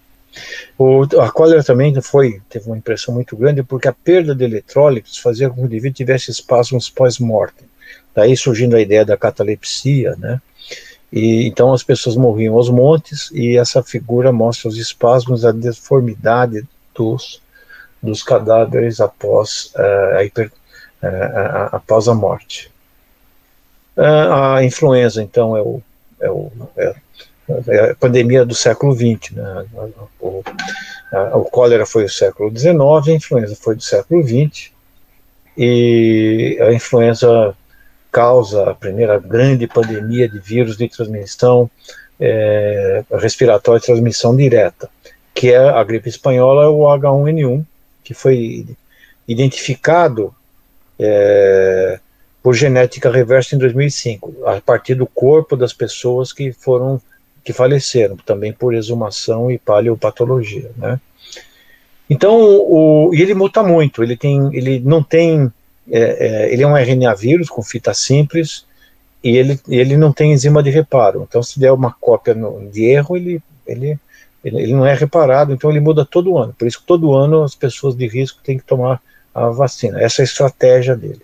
O, a cólera também foi, teve uma impressão muito grande, porque a perda de eletrólitos fazia com que o indivíduo tivesse espasmos pós-mortem. Daí surgindo a ideia da catalepsia, né? E então as pessoas morriam aos montes, e essa figura mostra os espasmos, a deformidade dos, dos cadáveres após, uh, a, hiper, uh, após a morte. Uh, a influenza, então, é o, é o é, é a pandemia do século vinte, né? O, a, o cólera foi do século dezenove, a influenza foi do século vinte, e a influenza causa a primeira grande pandemia de vírus de transmissão é, respiratória de transmissão direta, que é a gripe espanhola, o H um N um, que foi identificado é, por genética reversa em dois mil e cinco, a partir do corpo das pessoas que foram que faleceram, também por exumação e paleopatologia, né? Então, o, e ele muta muito, ele, tem, ele não tem, é, é, ele é um R N A vírus com fita simples, e ele, ele não tem enzima de reparo, então se der uma cópia no, de erro, ele, ele, ele, ele não é reparado, então ele muda todo ano, por isso que todo ano as pessoas de risco têm que tomar a vacina, essa é a estratégia dele.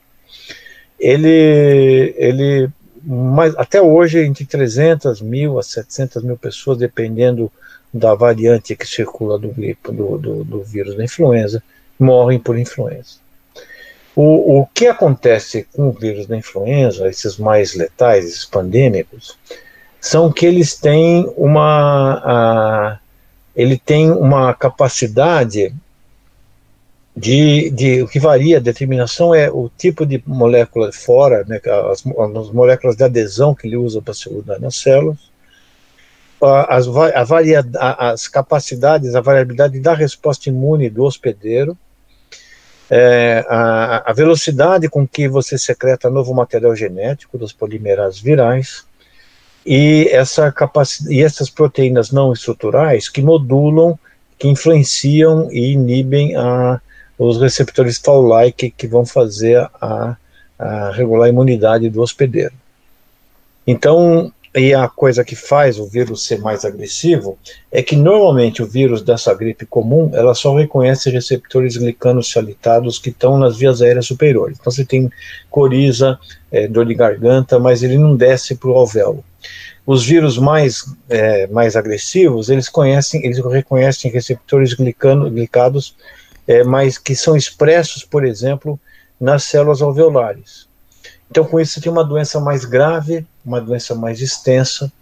Ele, ele mas até hoje, entre trezentas mil a setecentas mil pessoas, dependendo da variante que circula do, gripe, do, do, do vírus da influenza, morrem por influenza. O, o que acontece com o vírus da influenza, esses mais letais, esses pandêmicos, são que eles têm uma, a, ele tem uma capacidade De, de, o que varia a determinação é o tipo de molécula fora, né, as, as moléculas de adesão que ele usa para se grudar nas células, as, a varia, as capacidades, a variabilidade da resposta imune do hospedeiro, é, a, a velocidade com que você secreta novo material genético das polimerases virais, e, essa capacidade, e essas proteínas não estruturais que modulam, que influenciam e inibem a os receptores Toll-like que vão fazer a, a regular a imunidade do hospedeiro. Então, e a coisa que faz o vírus ser mais agressivo é que normalmente o vírus dessa gripe comum, ela só reconhece receptores glicanocialitados que estão nas vias aéreas superiores. Então você tem coriza, é, dor de garganta, mas ele não desce para o alvéolo. Os vírus mais, é, mais agressivos, eles, conhecem, eles reconhecem receptores glicano, glicados, É, mas que são expressos, por exemplo, nas células alveolares. Então, com isso, você tem uma doença mais grave, uma doença mais extensa,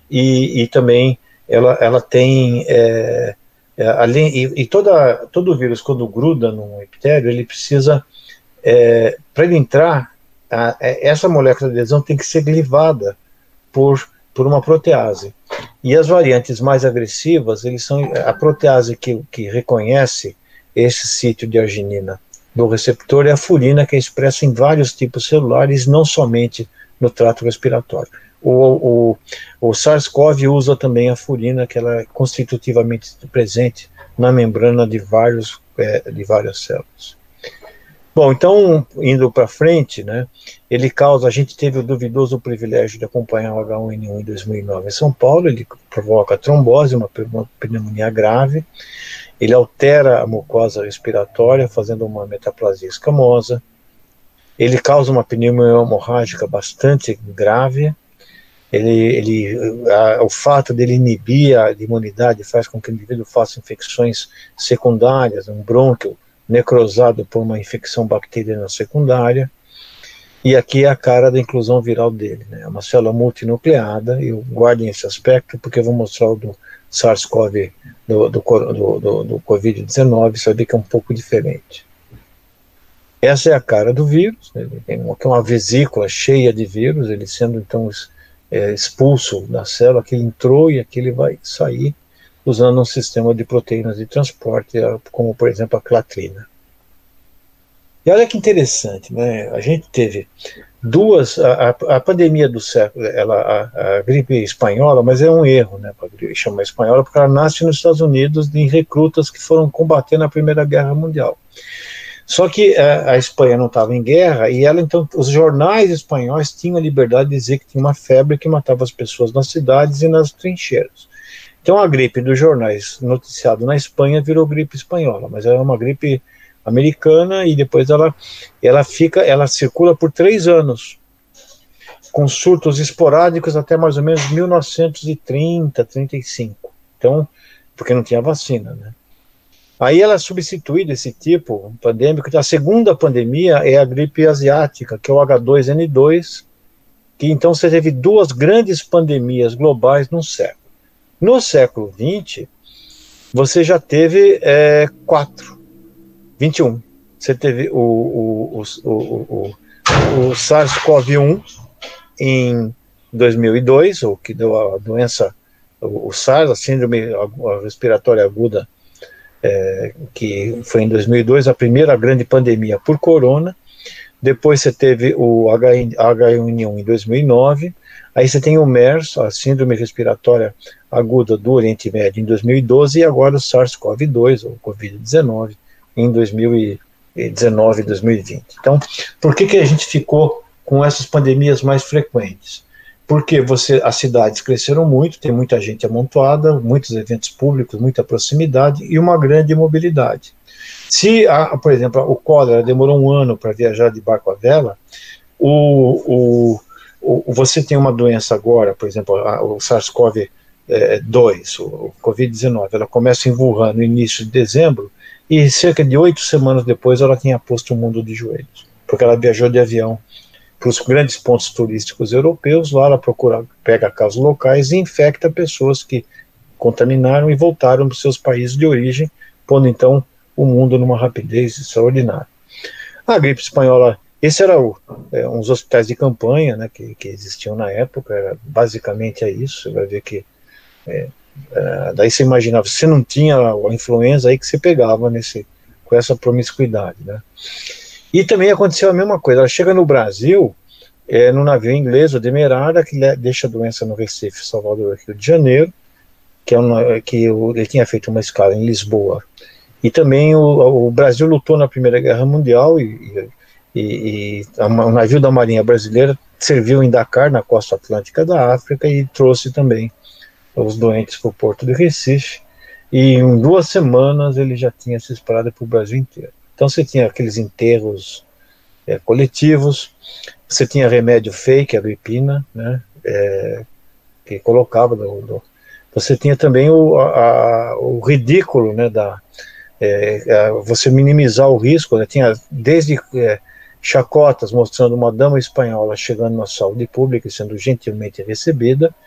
e, e também ela, ela tem, é, é, além, e, e toda, todo vírus, quando gruda num epitélio, ele precisa, é, para ele entrar, a, essa molécula de adesão tem que ser glivada por, por uma protease. E as variantes mais agressivas, eles são a protease que, que reconhece esse sítio de arginina do receptor é a furina, que é expressa em vários tipos celulares, não somente no trato respiratório. O, o, o SARS-CoV usa também a furina, que ela é constitutivamente presente na membrana de, vários, é, de várias células. Bom, então, indo para frente, né, ele causa, a gente teve o duvidoso privilégio de acompanhar o H um N um em dois mil e nove em São Paulo, ele provoca trombose, uma, uma pneumonia grave, ele altera a mucosa respiratória, fazendo uma metaplasia escamosa, ele causa uma pneumonia hemorrágica bastante grave, ele, ele, a, o fato dele inibir a imunidade faz com que o indivíduo faça infecções secundárias, um brônquio necrosado por uma infecção bacteriana secundária, e aqui é a cara da inclusão viral dele, né? É uma célula multinucleada, e guardem esse aspecto, porque eu vou mostrar o do SARS-CoV, do, do, do, do, do covid dezenove, você vai ver que é um pouco diferente. Essa é a cara do vírus, né? Ele tem uma, uma vesícula cheia de vírus, ele sendo então é, expulso da célula, que ele entrou e aqui ele vai sair, usando um sistema de proteínas de transporte, como, por exemplo, a clatrina. E olha que interessante, né? A gente teve duas, a, a, a pandemia do século, ela, a, a gripe espanhola, mas é um erro, né, para chamar espanhola, porque ela nasce nos Estados Unidos de recrutas que foram combater na Primeira Guerra Mundial. Só que a, a Espanha não estava em guerra, e ela, então, os jornais espanhóis tinham a liberdade de dizer que tinha uma febre que matava as pessoas nas cidades e nas trincheiras. Então a gripe dos jornais noticiado na Espanha virou gripe espanhola, mas ela é uma gripe americana e depois ela, ela fica, ela circula por três anos, com surtos esporádicos até mais ou menos mil novecentos e trinta, trinta e cinco. Então, porque não tinha vacina, né? Aí ela é substituída, esse tipo pandêmico. A segunda pandemia é a gripe asiática, que é o H dois N dois, que então você teve duas grandes pandemias globais num século. No século vinte, você já teve é, quatro, vinte e um. Você teve o, o, o, o, o, o SARS-CoV um em dois mil e dois, o que deu a doença, o, o SARS, a síndrome respiratória aguda, é, que foi em dois mil e dois, a primeira grande pandemia por corona. Depois você teve o H um N um em dois mil e nove, aí você tem o MERS, a síndrome respiratória aguda do Oriente Médio, em dois mil e doze, e agora o SARS-CoV dois, ou covid dezenove, em dois mil e dezenove e dois mil e vinte. Então, por que que a gente ficou com essas pandemias mais frequentes? Porque você, as cidades cresceram muito, tem muita gente amontoada, muitos eventos públicos, muita proximidade e uma grande mobilidade. Se, a, por exemplo, o cólera demorou um ano para viajar de barco à vela, o, o, o, você tem uma doença agora, por exemplo, a, o SARS-CoV dois, o covid dezenove, ela começa em Wuhan no início de dezembro, e cerca de oito semanas depois ela tinha posto o mundo de joelhos, porque ela viajou de avião para os grandes pontos turísticos europeus, lá ela procura, pega casos locais e infecta pessoas que contaminaram e voltaram para os seus países de origem, pondo então o mundo numa rapidez extraordinária. A gripe espanhola, esse era o, é, uns hospitais de campanha, né, que, que existiam na época, era basicamente é isso, você vai ver que é, é, daí você imaginava, você não tinha a influenza aí que você pegava nesse, com essa promiscuidade, né. E também aconteceu a mesma coisa, ela chega no Brasil, é, no navio inglês, o Demerara, que deixa a doença no Recife, Salvador, Rio de Janeiro, que, é um, que o, ele tinha feito uma escala em Lisboa. E também o, o Brasil lutou na Primeira Guerra Mundial, e, e, e a, o navio da Marinha Brasileira serviu em Dakar, na costa atlântica da África, e trouxe também os doentes para o porto de Recife, e em duas semanas ele já tinha se espalhado para o Brasil inteiro. Então você tinha aqueles enterros é, coletivos, você tinha remédio fake, a gripina, né, é, que colocava, do, do, você tinha também o, a, o ridículo, né, da, é, a, você minimizar o risco, né, tinha desde é, chacotas mostrando uma dama espanhola chegando na saúde pública e sendo gentilmente recebida,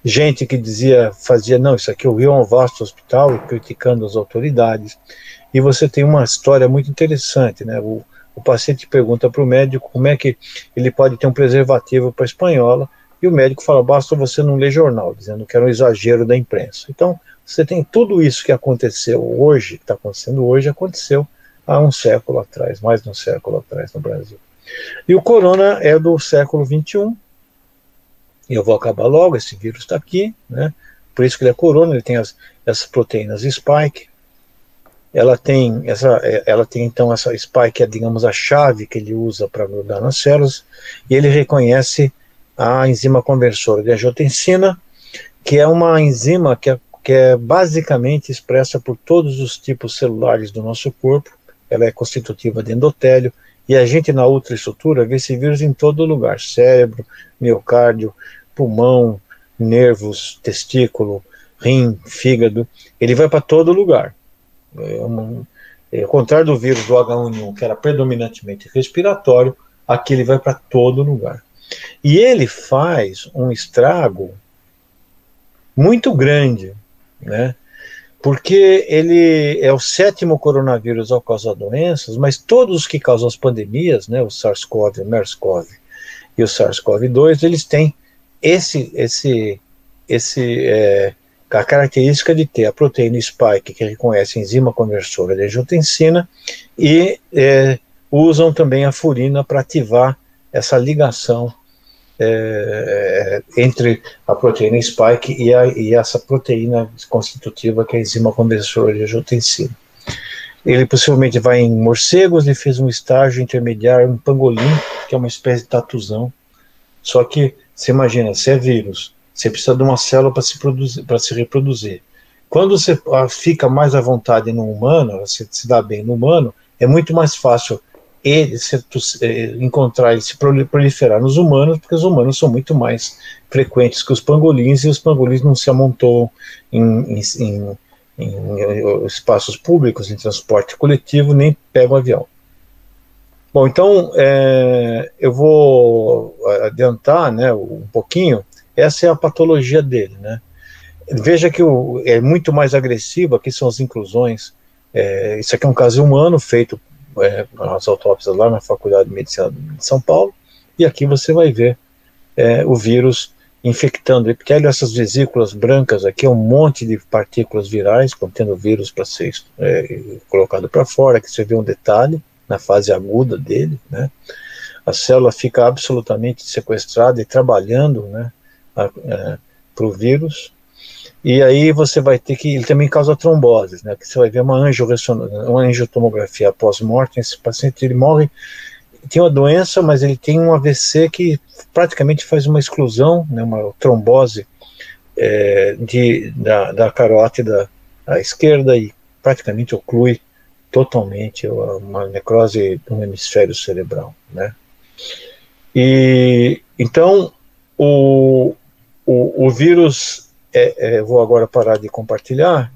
gente que dizia, fazia, não, isso aqui é o Rio é um vasto hospital, e criticando as autoridades. E você tem uma história muito interessante, né? O, o paciente pergunta para o médico como é que ele pode ter um preservativo para a espanhola, e o médico fala, basta você não ler jornal, dizendo que era um exagero da imprensa. Então, você tem tudo isso que aconteceu hoje, que está acontecendo hoje, aconteceu há um século atrás, mais de um século atrás no Brasil. E o corona é do século vinte e um, e eu vou acabar logo, esse vírus está aqui, né? Por isso que ele é corona, ele tem as, essas proteínas spike, ela tem, essa, ela tem então essa spike, é, digamos, a chave que ele usa para grudar nas células, e ele reconhece a enzima conversora de angiotensina, que é uma enzima que é, que é basicamente expressa por todos os tipos celulares do nosso corpo, ela é constitutiva de endotélio, e a gente na ultraestrutura vê esse vírus em todo lugar, cérebro, miocárdio, pulmão, nervos, testículo, rim, fígado, ele vai para todo lugar. É uma, é, ao contrário do vírus do H um N um, que era predominantemente respiratório, aqui ele vai para todo lugar. E ele faz um estrago muito grande, né? Porque ele é o sétimo coronavírus a causar doenças, mas todos os que causam as pandemias, né, o SARS-CoV, o MERS-CoV e o SARS-CoV dois, eles têm esse, esse, esse, é, a característica de ter a proteína spike, que reconhece a enzima conversora de angiotensina, e é, usam também a furina para ativar essa ligação É, entre a proteína spike e, a, e essa proteína constitutiva que é a enzima conversora de angiotensina. Ele possivelmente vai em morcegos, ele fez um estágio intermediário em pangolim, que é uma espécie de tatuzão. Só que, você imagina, se é vírus, você precisa de uma célula para se, para se reproduzir. Quando você fica mais à vontade no humano, você se dá bem no humano, é muito mais fácil ele se, encontrar ele se proliferar nos humanos, porque os humanos são muito mais frequentes que os pangolins, e os pangolins não se amontoam em, em, em, em espaços públicos, em transporte coletivo, nem pegam avião. Bom, então, é, eu vou adiantar, né, um pouquinho. Essa é a patologia dele, né? Veja que o, é muito mais agressivo, aqui são as inclusões, é, isso aqui é um caso humano, feito É, as autópsias lá na Faculdade de Medicina de São Paulo, e aqui você vai ver é, o vírus infectando o epitélio, essas vesículas brancas aqui, é um monte de partículas virais contendo vírus para ser é, colocado para fora. Aqui você vê um detalhe na fase aguda dele, né? A célula fica absolutamente sequestrada e trabalhando, né, para o vírus. E aí você vai ter que, ele também causa tromboses, né, que você vai ver uma, uma angiotomografia pós-morte, esse paciente ele morre, tem uma doença, mas ele tem um A V C que praticamente faz uma exclusão, né, uma trombose é, de, da, da carótida à esquerda e praticamente oclui totalmente uma necrose do hemisfério cerebral, né. E então o, o, o vírus... É, é, vou agora parar de compartilhar.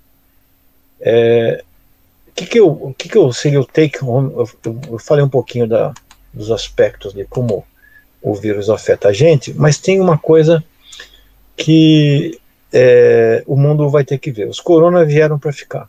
É, que que eu, que que eu seria o take home? Eu, eu falei um pouquinho da, dos aspectos de como o vírus afeta a gente, mas tem uma coisa que é, o mundo vai ter que ver. Os corona vieram para ficar.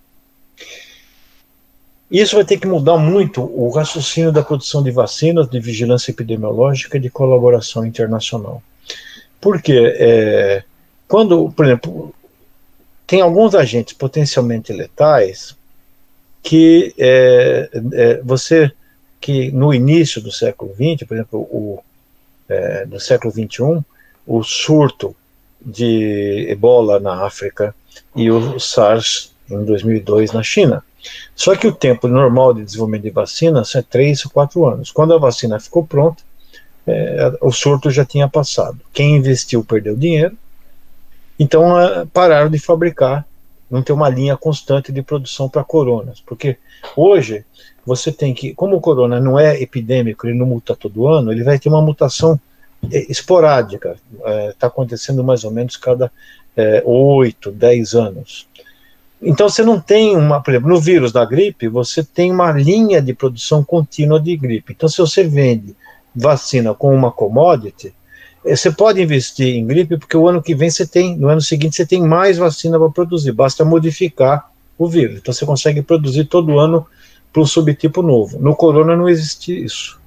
Isso vai ter que mudar muito o raciocínio da produção de vacinas, de vigilância epidemiológica e de colaboração internacional. Por quê? É, quando, por exemplo, tem alguns agentes potencialmente letais que é, é, você, que no início do século vinte, por exemplo, o, é, do século vinte e um, o surto de ebola na África e o SARS em dois mil e dois na China. Só que o tempo normal de desenvolvimento de vacinas é três ou quatro anos. Quando a vacina ficou pronta, é, o surto já tinha passado. Quem investiu perdeu dinheiro, então é, pararam de fabricar, não tem uma linha constante de produção para coronas, porque hoje você tem que, como o corona não é epidêmico, ele não muta todo ano, ele vai ter uma mutação é, esporádica, está é, acontecendo mais ou menos cada oito, dez anos. Então você não tem uma, por exemplo, no vírus da gripe, você tem uma linha de produção contínua de gripe. Então se você vende vacina com uma commodity, você pode investir em gripe, porque o ano que vem você tem, no ano seguinte você tem mais vacina para produzir, basta modificar o vírus. Então você consegue produzir todo ano para um subtipo novo. No corona não existe isso.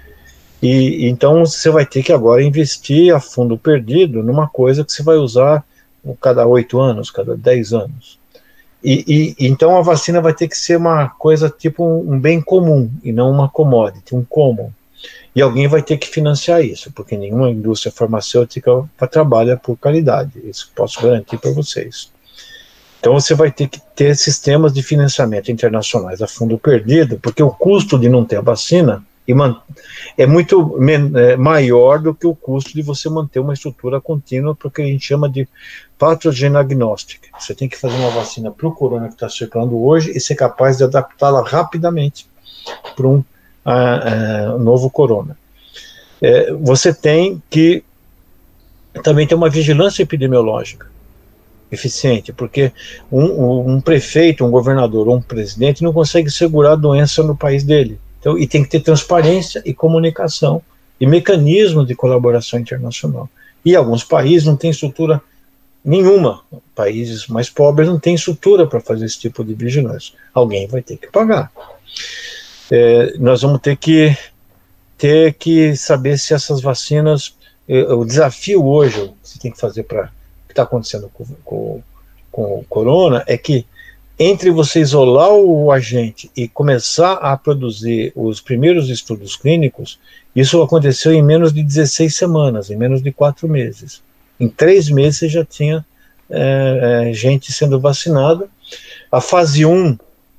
E então você vai ter que agora investir a fundo perdido numa coisa que você vai usar cada oito anos, cada dez anos. E, e então a vacina vai ter que ser uma coisa tipo um, um bem comum, e não uma commodity, um common. E alguém vai ter que financiar isso, porque nenhuma indústria farmacêutica trabalha por caridade, isso posso garantir para vocês. Então você vai ter que ter sistemas de financiamento internacionais a fundo perdido, porque o custo de não ter a vacina é muito é, maior do que o custo de você manter uma estrutura contínua, porque a gente chama de pathogen agnostic. Você tem que fazer uma vacina para o corona que está circulando hoje e ser capaz de adaptá-la rapidamente para um uh, uh, novo corona. É, você tem que também ter uma vigilância epidemiológica eficiente, porque um, um, um prefeito, um governador ou um presidente não consegue segurar a doença no país dele. Então, e tem que ter transparência e comunicação e mecanismo de colaboração internacional. E alguns países não têm estrutura nenhuma, países mais pobres não têm estrutura para fazer esse tipo de vigilância. Alguém vai ter que pagar. É, nós vamos ter que, ter que saber se essas vacinas, é, o desafio hoje, o que você tem que fazer para o que está acontecendo com, com, com o corona, é que entre você isolar o agente e começar a produzir os primeiros estudos clínicos, isso aconteceu em menos de dezesseis semanas, em menos de quatro meses. Em três meses você já tinha é, é, gente sendo vacinada. A fase um,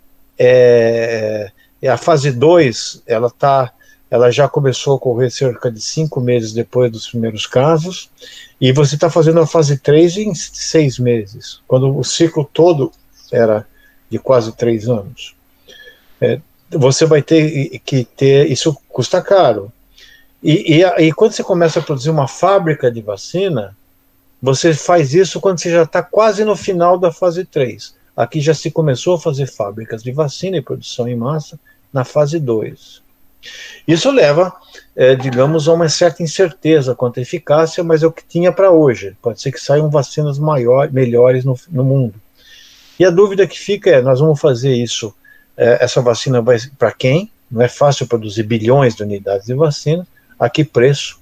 é, a fase dois, ela, tá, ela já começou a ocorrer cerca de cinco meses depois dos primeiros casos, e você está fazendo a fase três em seis meses, quando o ciclo todo era de quase três anos. É, você vai ter que ter, isso custa caro. E, e, e quando você começa a produzir uma fábrica de vacina, você faz isso quando você já está quase no final da fase três. Aqui já se começou a fazer fábricas de vacina e produção em massa na fase dois. Isso leva, é, digamos, a uma certa incerteza quanto à eficácia, mas é o que tinha para hoje. Pode ser que saiam vacinas maior, melhores no, no mundo. E a dúvida que fica é, nós vamos fazer isso, é, essa vacina vai para quem? Não é fácil produzir bilhões de unidades de vacina, a que preço?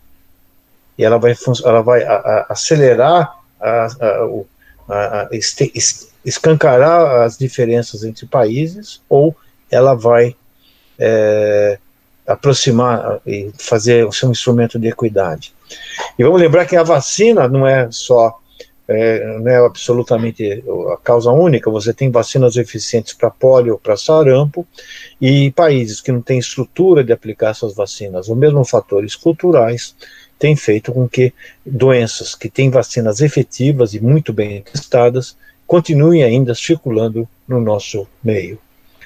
E ela vai, ela vai a, a, acelerar, a, a, a, este, escancarar as diferenças entre países, ou ela vai é, aproximar e fazer ser um instrumento de equidade. E vamos lembrar que a vacina não é só É, não é absolutamente a causa única. Você tem vacinas eficientes para pólio, para sarampo, e países que não têm estrutura de aplicar essas vacinas, ou mesmo fatores culturais, têm feito com que doenças que têm vacinas efetivas e muito bem testadas continuem ainda circulando no nosso meio.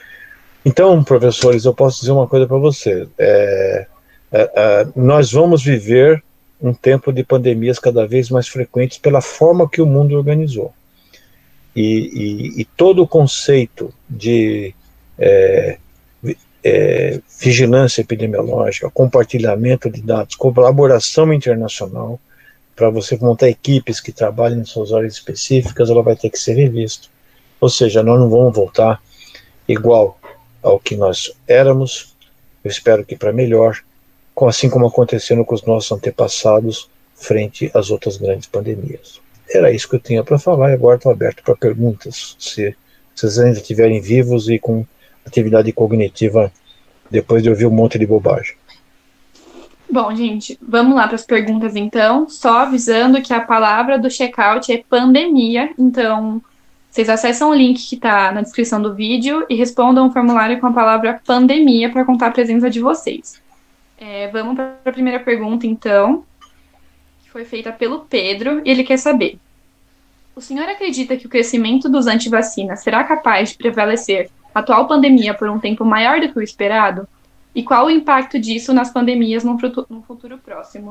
Então, professores, eu posso dizer uma coisa para vocês, é, é, é, nós vamos viver um tempo de pandemias cada vez mais frequentes pela forma que o mundo organizou. E, e, e todo o conceito de é, é, vigilância epidemiológica, compartilhamento de dados, colaboração internacional, para você montar equipes que trabalhem em suas áreas específicas, ela vai ter que ser revista. Ou seja, nós não vamos voltar igual ao que nós éramos, eu espero que para melhor, assim como acontecendo com os nossos antepassados frente às outras grandes pandemias. Era isso que eu tinha para falar, e agora estou aberto para perguntas, se vocês ainda estiverem vivos e com atividade cognitiva depois de ouvir um monte de bobagem. Bom, gente, vamos lá para as perguntas então, só avisando que a palavra do checkout é pandemia, então vocês acessam o link que está na descrição do vídeo e respondam o formulário com a palavra pandemia para contar a presença de vocês. É, vamos para a primeira pergunta, então, que foi feita pelo Pedro, e ele quer saber: o senhor acredita que o crescimento dos antivacinas será capaz de prevalecer a atual pandemia por um tempo maior do que o esperado? E qual o impacto disso nas pandemias no futuro, no futuro próximo?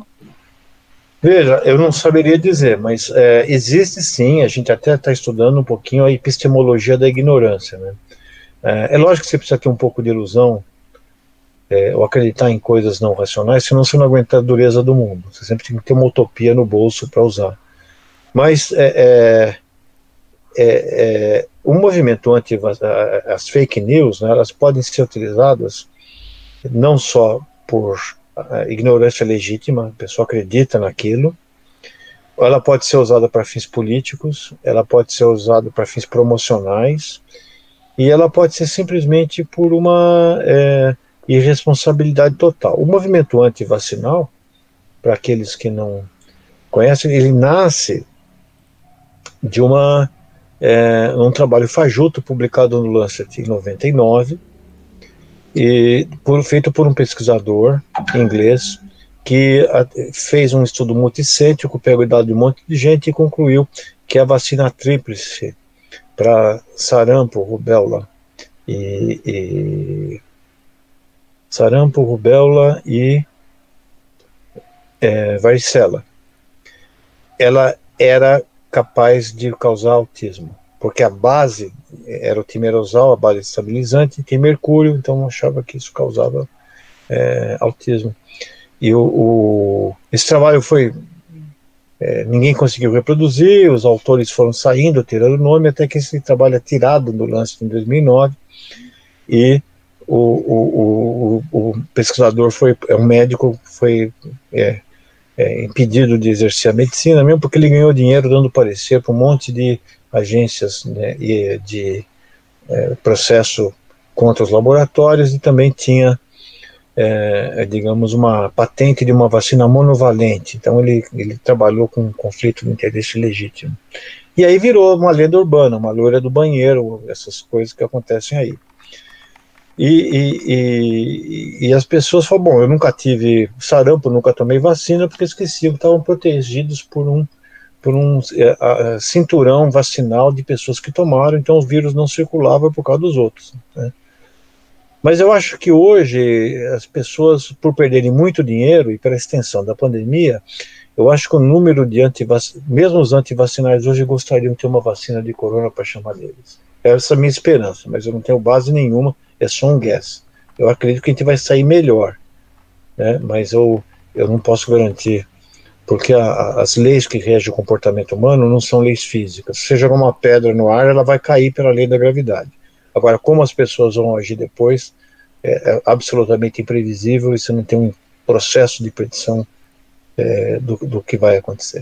Veja, eu não saberia dizer, mas é, existe sim, a gente até está estudando um pouquinho a epistemologia da ignorância, né? É, é lógico que você precisa ter um pouco de ilusão é, ou acreditar em coisas não racionais, senão você não aguenta a dureza do mundo. Você sempre tem que ter uma utopia no bolso para usar. Mas é, é, é, é, o movimento anti as fake news, né, elas podem ser utilizadas não só por uh, ignorância legítima, a pessoa acredita naquilo, ela pode ser usada para fins políticos, ela pode ser usada para fins promocionais, e ela pode ser simplesmente por uma é, irresponsabilidade total. O movimento antivacinal, para aqueles que não conhecem, ele nasce de uma, é, um trabalho fajuto publicado no Lancet em noventa e nove, e por, feito por um pesquisador inglês que a, fez um estudo multicêntrico, pegou dado de um monte de gente e concluiu que a vacina tríplice para sarampo, rubéola e, e sarampo, rubéola e é, varicela, ela era capaz de causar autismo, porque a base era o timerosal, a base estabilizante, tem mercúrio, então achava que isso causava é, autismo. E o, o, esse trabalho foi, é, ninguém conseguiu reproduzir, os autores foram saindo, tirando o nome, até que esse trabalho é tirado do Lancet em dois mil e nove, e o, o, o, o pesquisador foi, é um médico, foi é, é, impedido de exercer a medicina, mesmo porque ele ganhou dinheiro dando parecer para um monte de agências, né, e de é, processo contra os laboratórios, e também tinha, é, digamos, uma patente de uma vacina monovalente. Então ele, ele trabalhou com um conflito de interesse legítimo. E aí virou uma lenda urbana, uma loira do banheiro, essas coisas que acontecem aí. E, e, e, e as pessoas falam, bom, eu nunca tive sarampo, nunca tomei vacina, porque esqueciam que estavam protegidos por um, por um é, a, cinturão vacinal de pessoas que tomaram, então o vírus não circulava por causa dos outros, né? Mas eu acho que hoje as pessoas, por perderem muito dinheiro e pela extensão da pandemia, eu acho que o número de antivacinais, mesmo os antivacinais hoje gostariam de ter uma vacina de corona para chamar deles. Essa é a minha esperança, mas eu não tenho base nenhuma, é só um guess. Eu acredito que a gente vai sair melhor, né? Mas eu, eu não posso garantir, porque a, a, as leis que regem o comportamento humano não são leis físicas. Se você jogar uma pedra no ar, ela vai cair pela lei da gravidade. Agora, como as pessoas vão agir depois, é, é absolutamente imprevisível, e você não tem um processo de predição é, do, do que vai acontecer.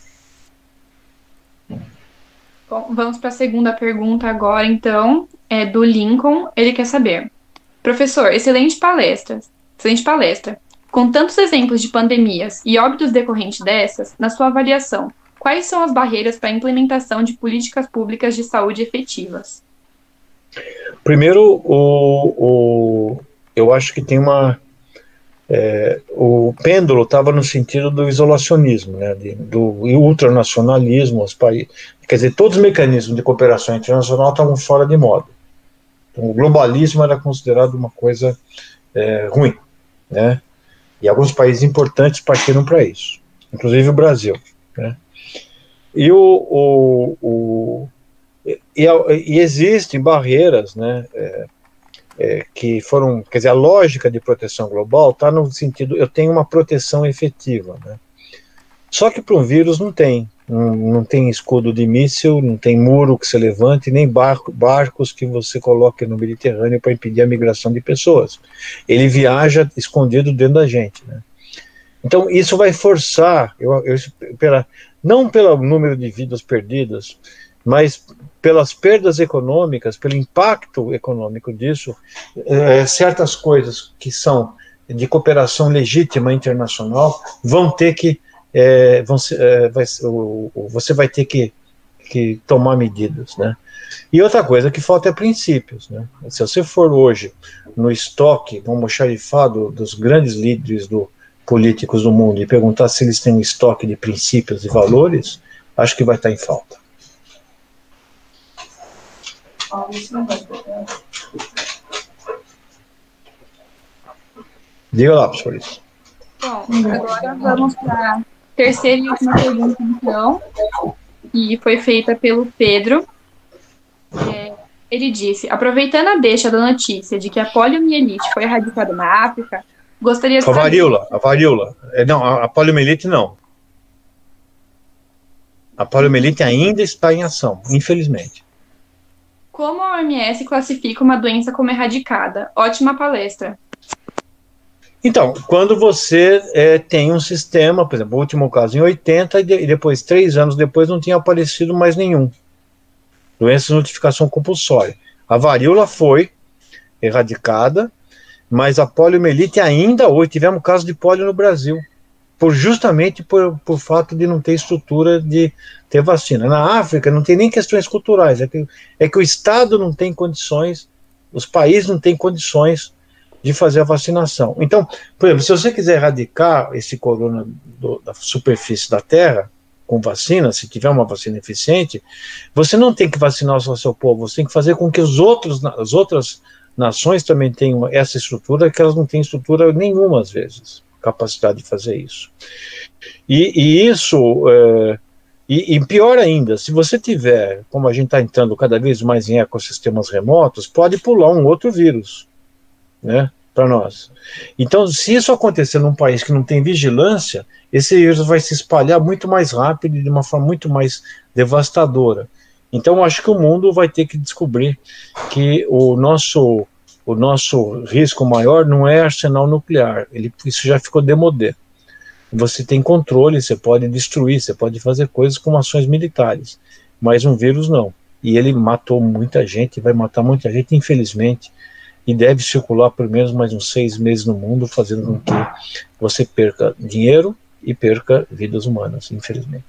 Bom, vamos para a segunda pergunta agora, então, é do Lincoln. Ele quer saber: professor, excelente palestra, excelente palestra. Com tantos exemplos de pandemias e óbitos decorrentes dessas, na sua avaliação, quais são as barreiras para a implementação de políticas públicas de saúde efetivas? Primeiro, o, o, eu acho que tem uma... É, o pêndulo estava no sentido do isolacionismo, né, de, do ultranacionalismo, os países, quer dizer, todos os mecanismos de cooperação internacional estavam fora de moda. Então, o globalismo era considerado uma coisa é, ruim, né, e alguns países importantes partiram para isso, inclusive o Brasil, né, e, o, o, o, e, e existem barreiras, né, é, É, que foram, quer dizer, a lógica de proteção global está no sentido, eu tenho uma proteção efetiva, né? Só que para um vírus não tem, não, não tem escudo de míssil, não tem muro que se levante, nem barco, barcos que você coloque no Mediterrâneo para impedir a migração de pessoas. Ele viaja escondido dentro da gente, né? Então isso vai forçar, eu, eu, pela, não pelo número de vidas perdidas, mas pelas perdas econômicas, pelo impacto econômico disso, é, certas coisas que são de cooperação legítima internacional vão ter que, é, vão ser, é, vai, o, você vai ter que, que tomar medidas, né? E outra coisa que falta é princípios, né? Se você for hoje no estoque, no almoxarifado dos grandes líderes do, políticos do mundo e perguntar se eles têm um estoque de princípios e valores, acho que vai estar em falta. Diga lá, professor. Bom, agora vamos para a terceira e última pergunta, então, que foi feita pelo Pedro. É, Ele disse, aproveitando a deixa da notícia de que a poliomielite foi erradicada na África, gostaria de A saber... varíola, a varíola. É, não, a, a poliomielite não. A poliomielite ainda está em ação, infelizmente. Como a O M S classifica uma doença como erradicada? Ótima palestra. Então, quando você é, tem um sistema, por exemplo, o último caso em oitenta, e, de, e depois, três anos depois, não tinha aparecido mais nenhum. Doença de notificação compulsória. A varíola foi erradicada, mas a poliomielite ainda hoje, tivemos casos de polio no Brasil, por, justamente por, por fato de não ter estrutura de ter vacina. Na África não tem nem questões culturais, é que, é que o Estado não tem condições, os países não têm condições de fazer a vacinação. Então, por exemplo, se você quiser erradicar esse corona do, da superfície da Terra, com vacina, se tiver uma vacina eficiente, você não tem que vacinar só o seu povo, você tem que fazer com que os outros, as outras nações também tenham essa estrutura, que elas não têm estrutura nenhuma, às vezes, capacidade de fazer isso. E, e isso, é, e, e pior ainda, se você tiver, como a gente está entrando cada vez mais em ecossistemas remotos, pode pular um outro vírus, né, para nós. Então, se isso acontecer num país que não tem vigilância, esse vírus vai se espalhar muito mais rápido e de uma forma muito mais devastadora. Então, acho que o mundo vai ter que descobrir que o nosso, o nosso risco maior não é arsenal nuclear, ele, isso já ficou demodé. Você tem controle, você pode destruir, você pode fazer coisas com ações militares, mas um vírus não. E ele matou muita gente, vai matar muita gente, infelizmente, e deve circular por menos mais uns seis meses no mundo, fazendo com que você perca dinheiro e perca vidas humanas, infelizmente.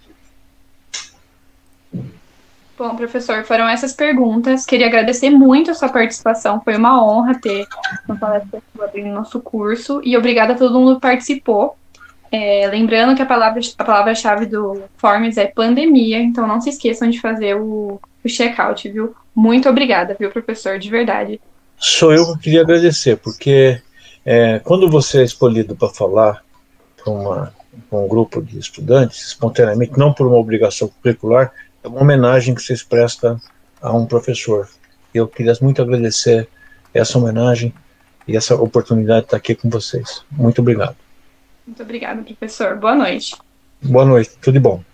Bom, professor, foram essas perguntas. Queria agradecer muito a sua participação. Foi uma honra ter uma palestra no nosso curso. E obrigada a todo mundo que participou. É, lembrando que a palavra, a palavra-chave do Forms é pandemia, então não se esqueçam de fazer o, o check-out, viu? Muito obrigada, viu, professor, de verdade. Sou eu que queria agradecer, porque é, quando você é escolhido para falar para um grupo de estudantes, espontaneamente, não por uma obrigação curricular, é uma homenagem que vocês prestam a um professor. Eu queria muito agradecer essa homenagem e essa oportunidade de estar aqui com vocês. Muito obrigado. Muito obrigada, professor. Boa noite. Boa noite, tudo de bom.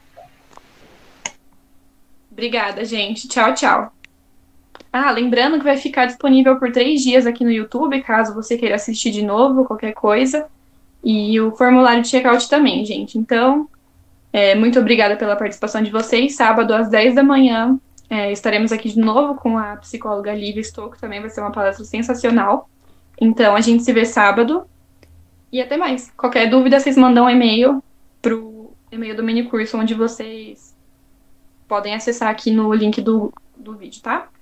Obrigada, gente. Tchau, tchau. Ah, lembrando que vai ficar disponível por três dias aqui no YouTube, caso você queira assistir de novo, qualquer coisa. E o formulário de checkout também, gente. Então, é, muito obrigada pela participação de vocês. Sábado, às dez da manhã, é, estaremos aqui de novo com a psicóloga Lívia Stocco, também vai ser uma palestra sensacional. Então, a gente se vê sábado. E até mais. Qualquer dúvida, vocês mandam um e-mail pro e-mail do mini curso, onde vocês podem acessar aqui no link do, do vídeo, tá?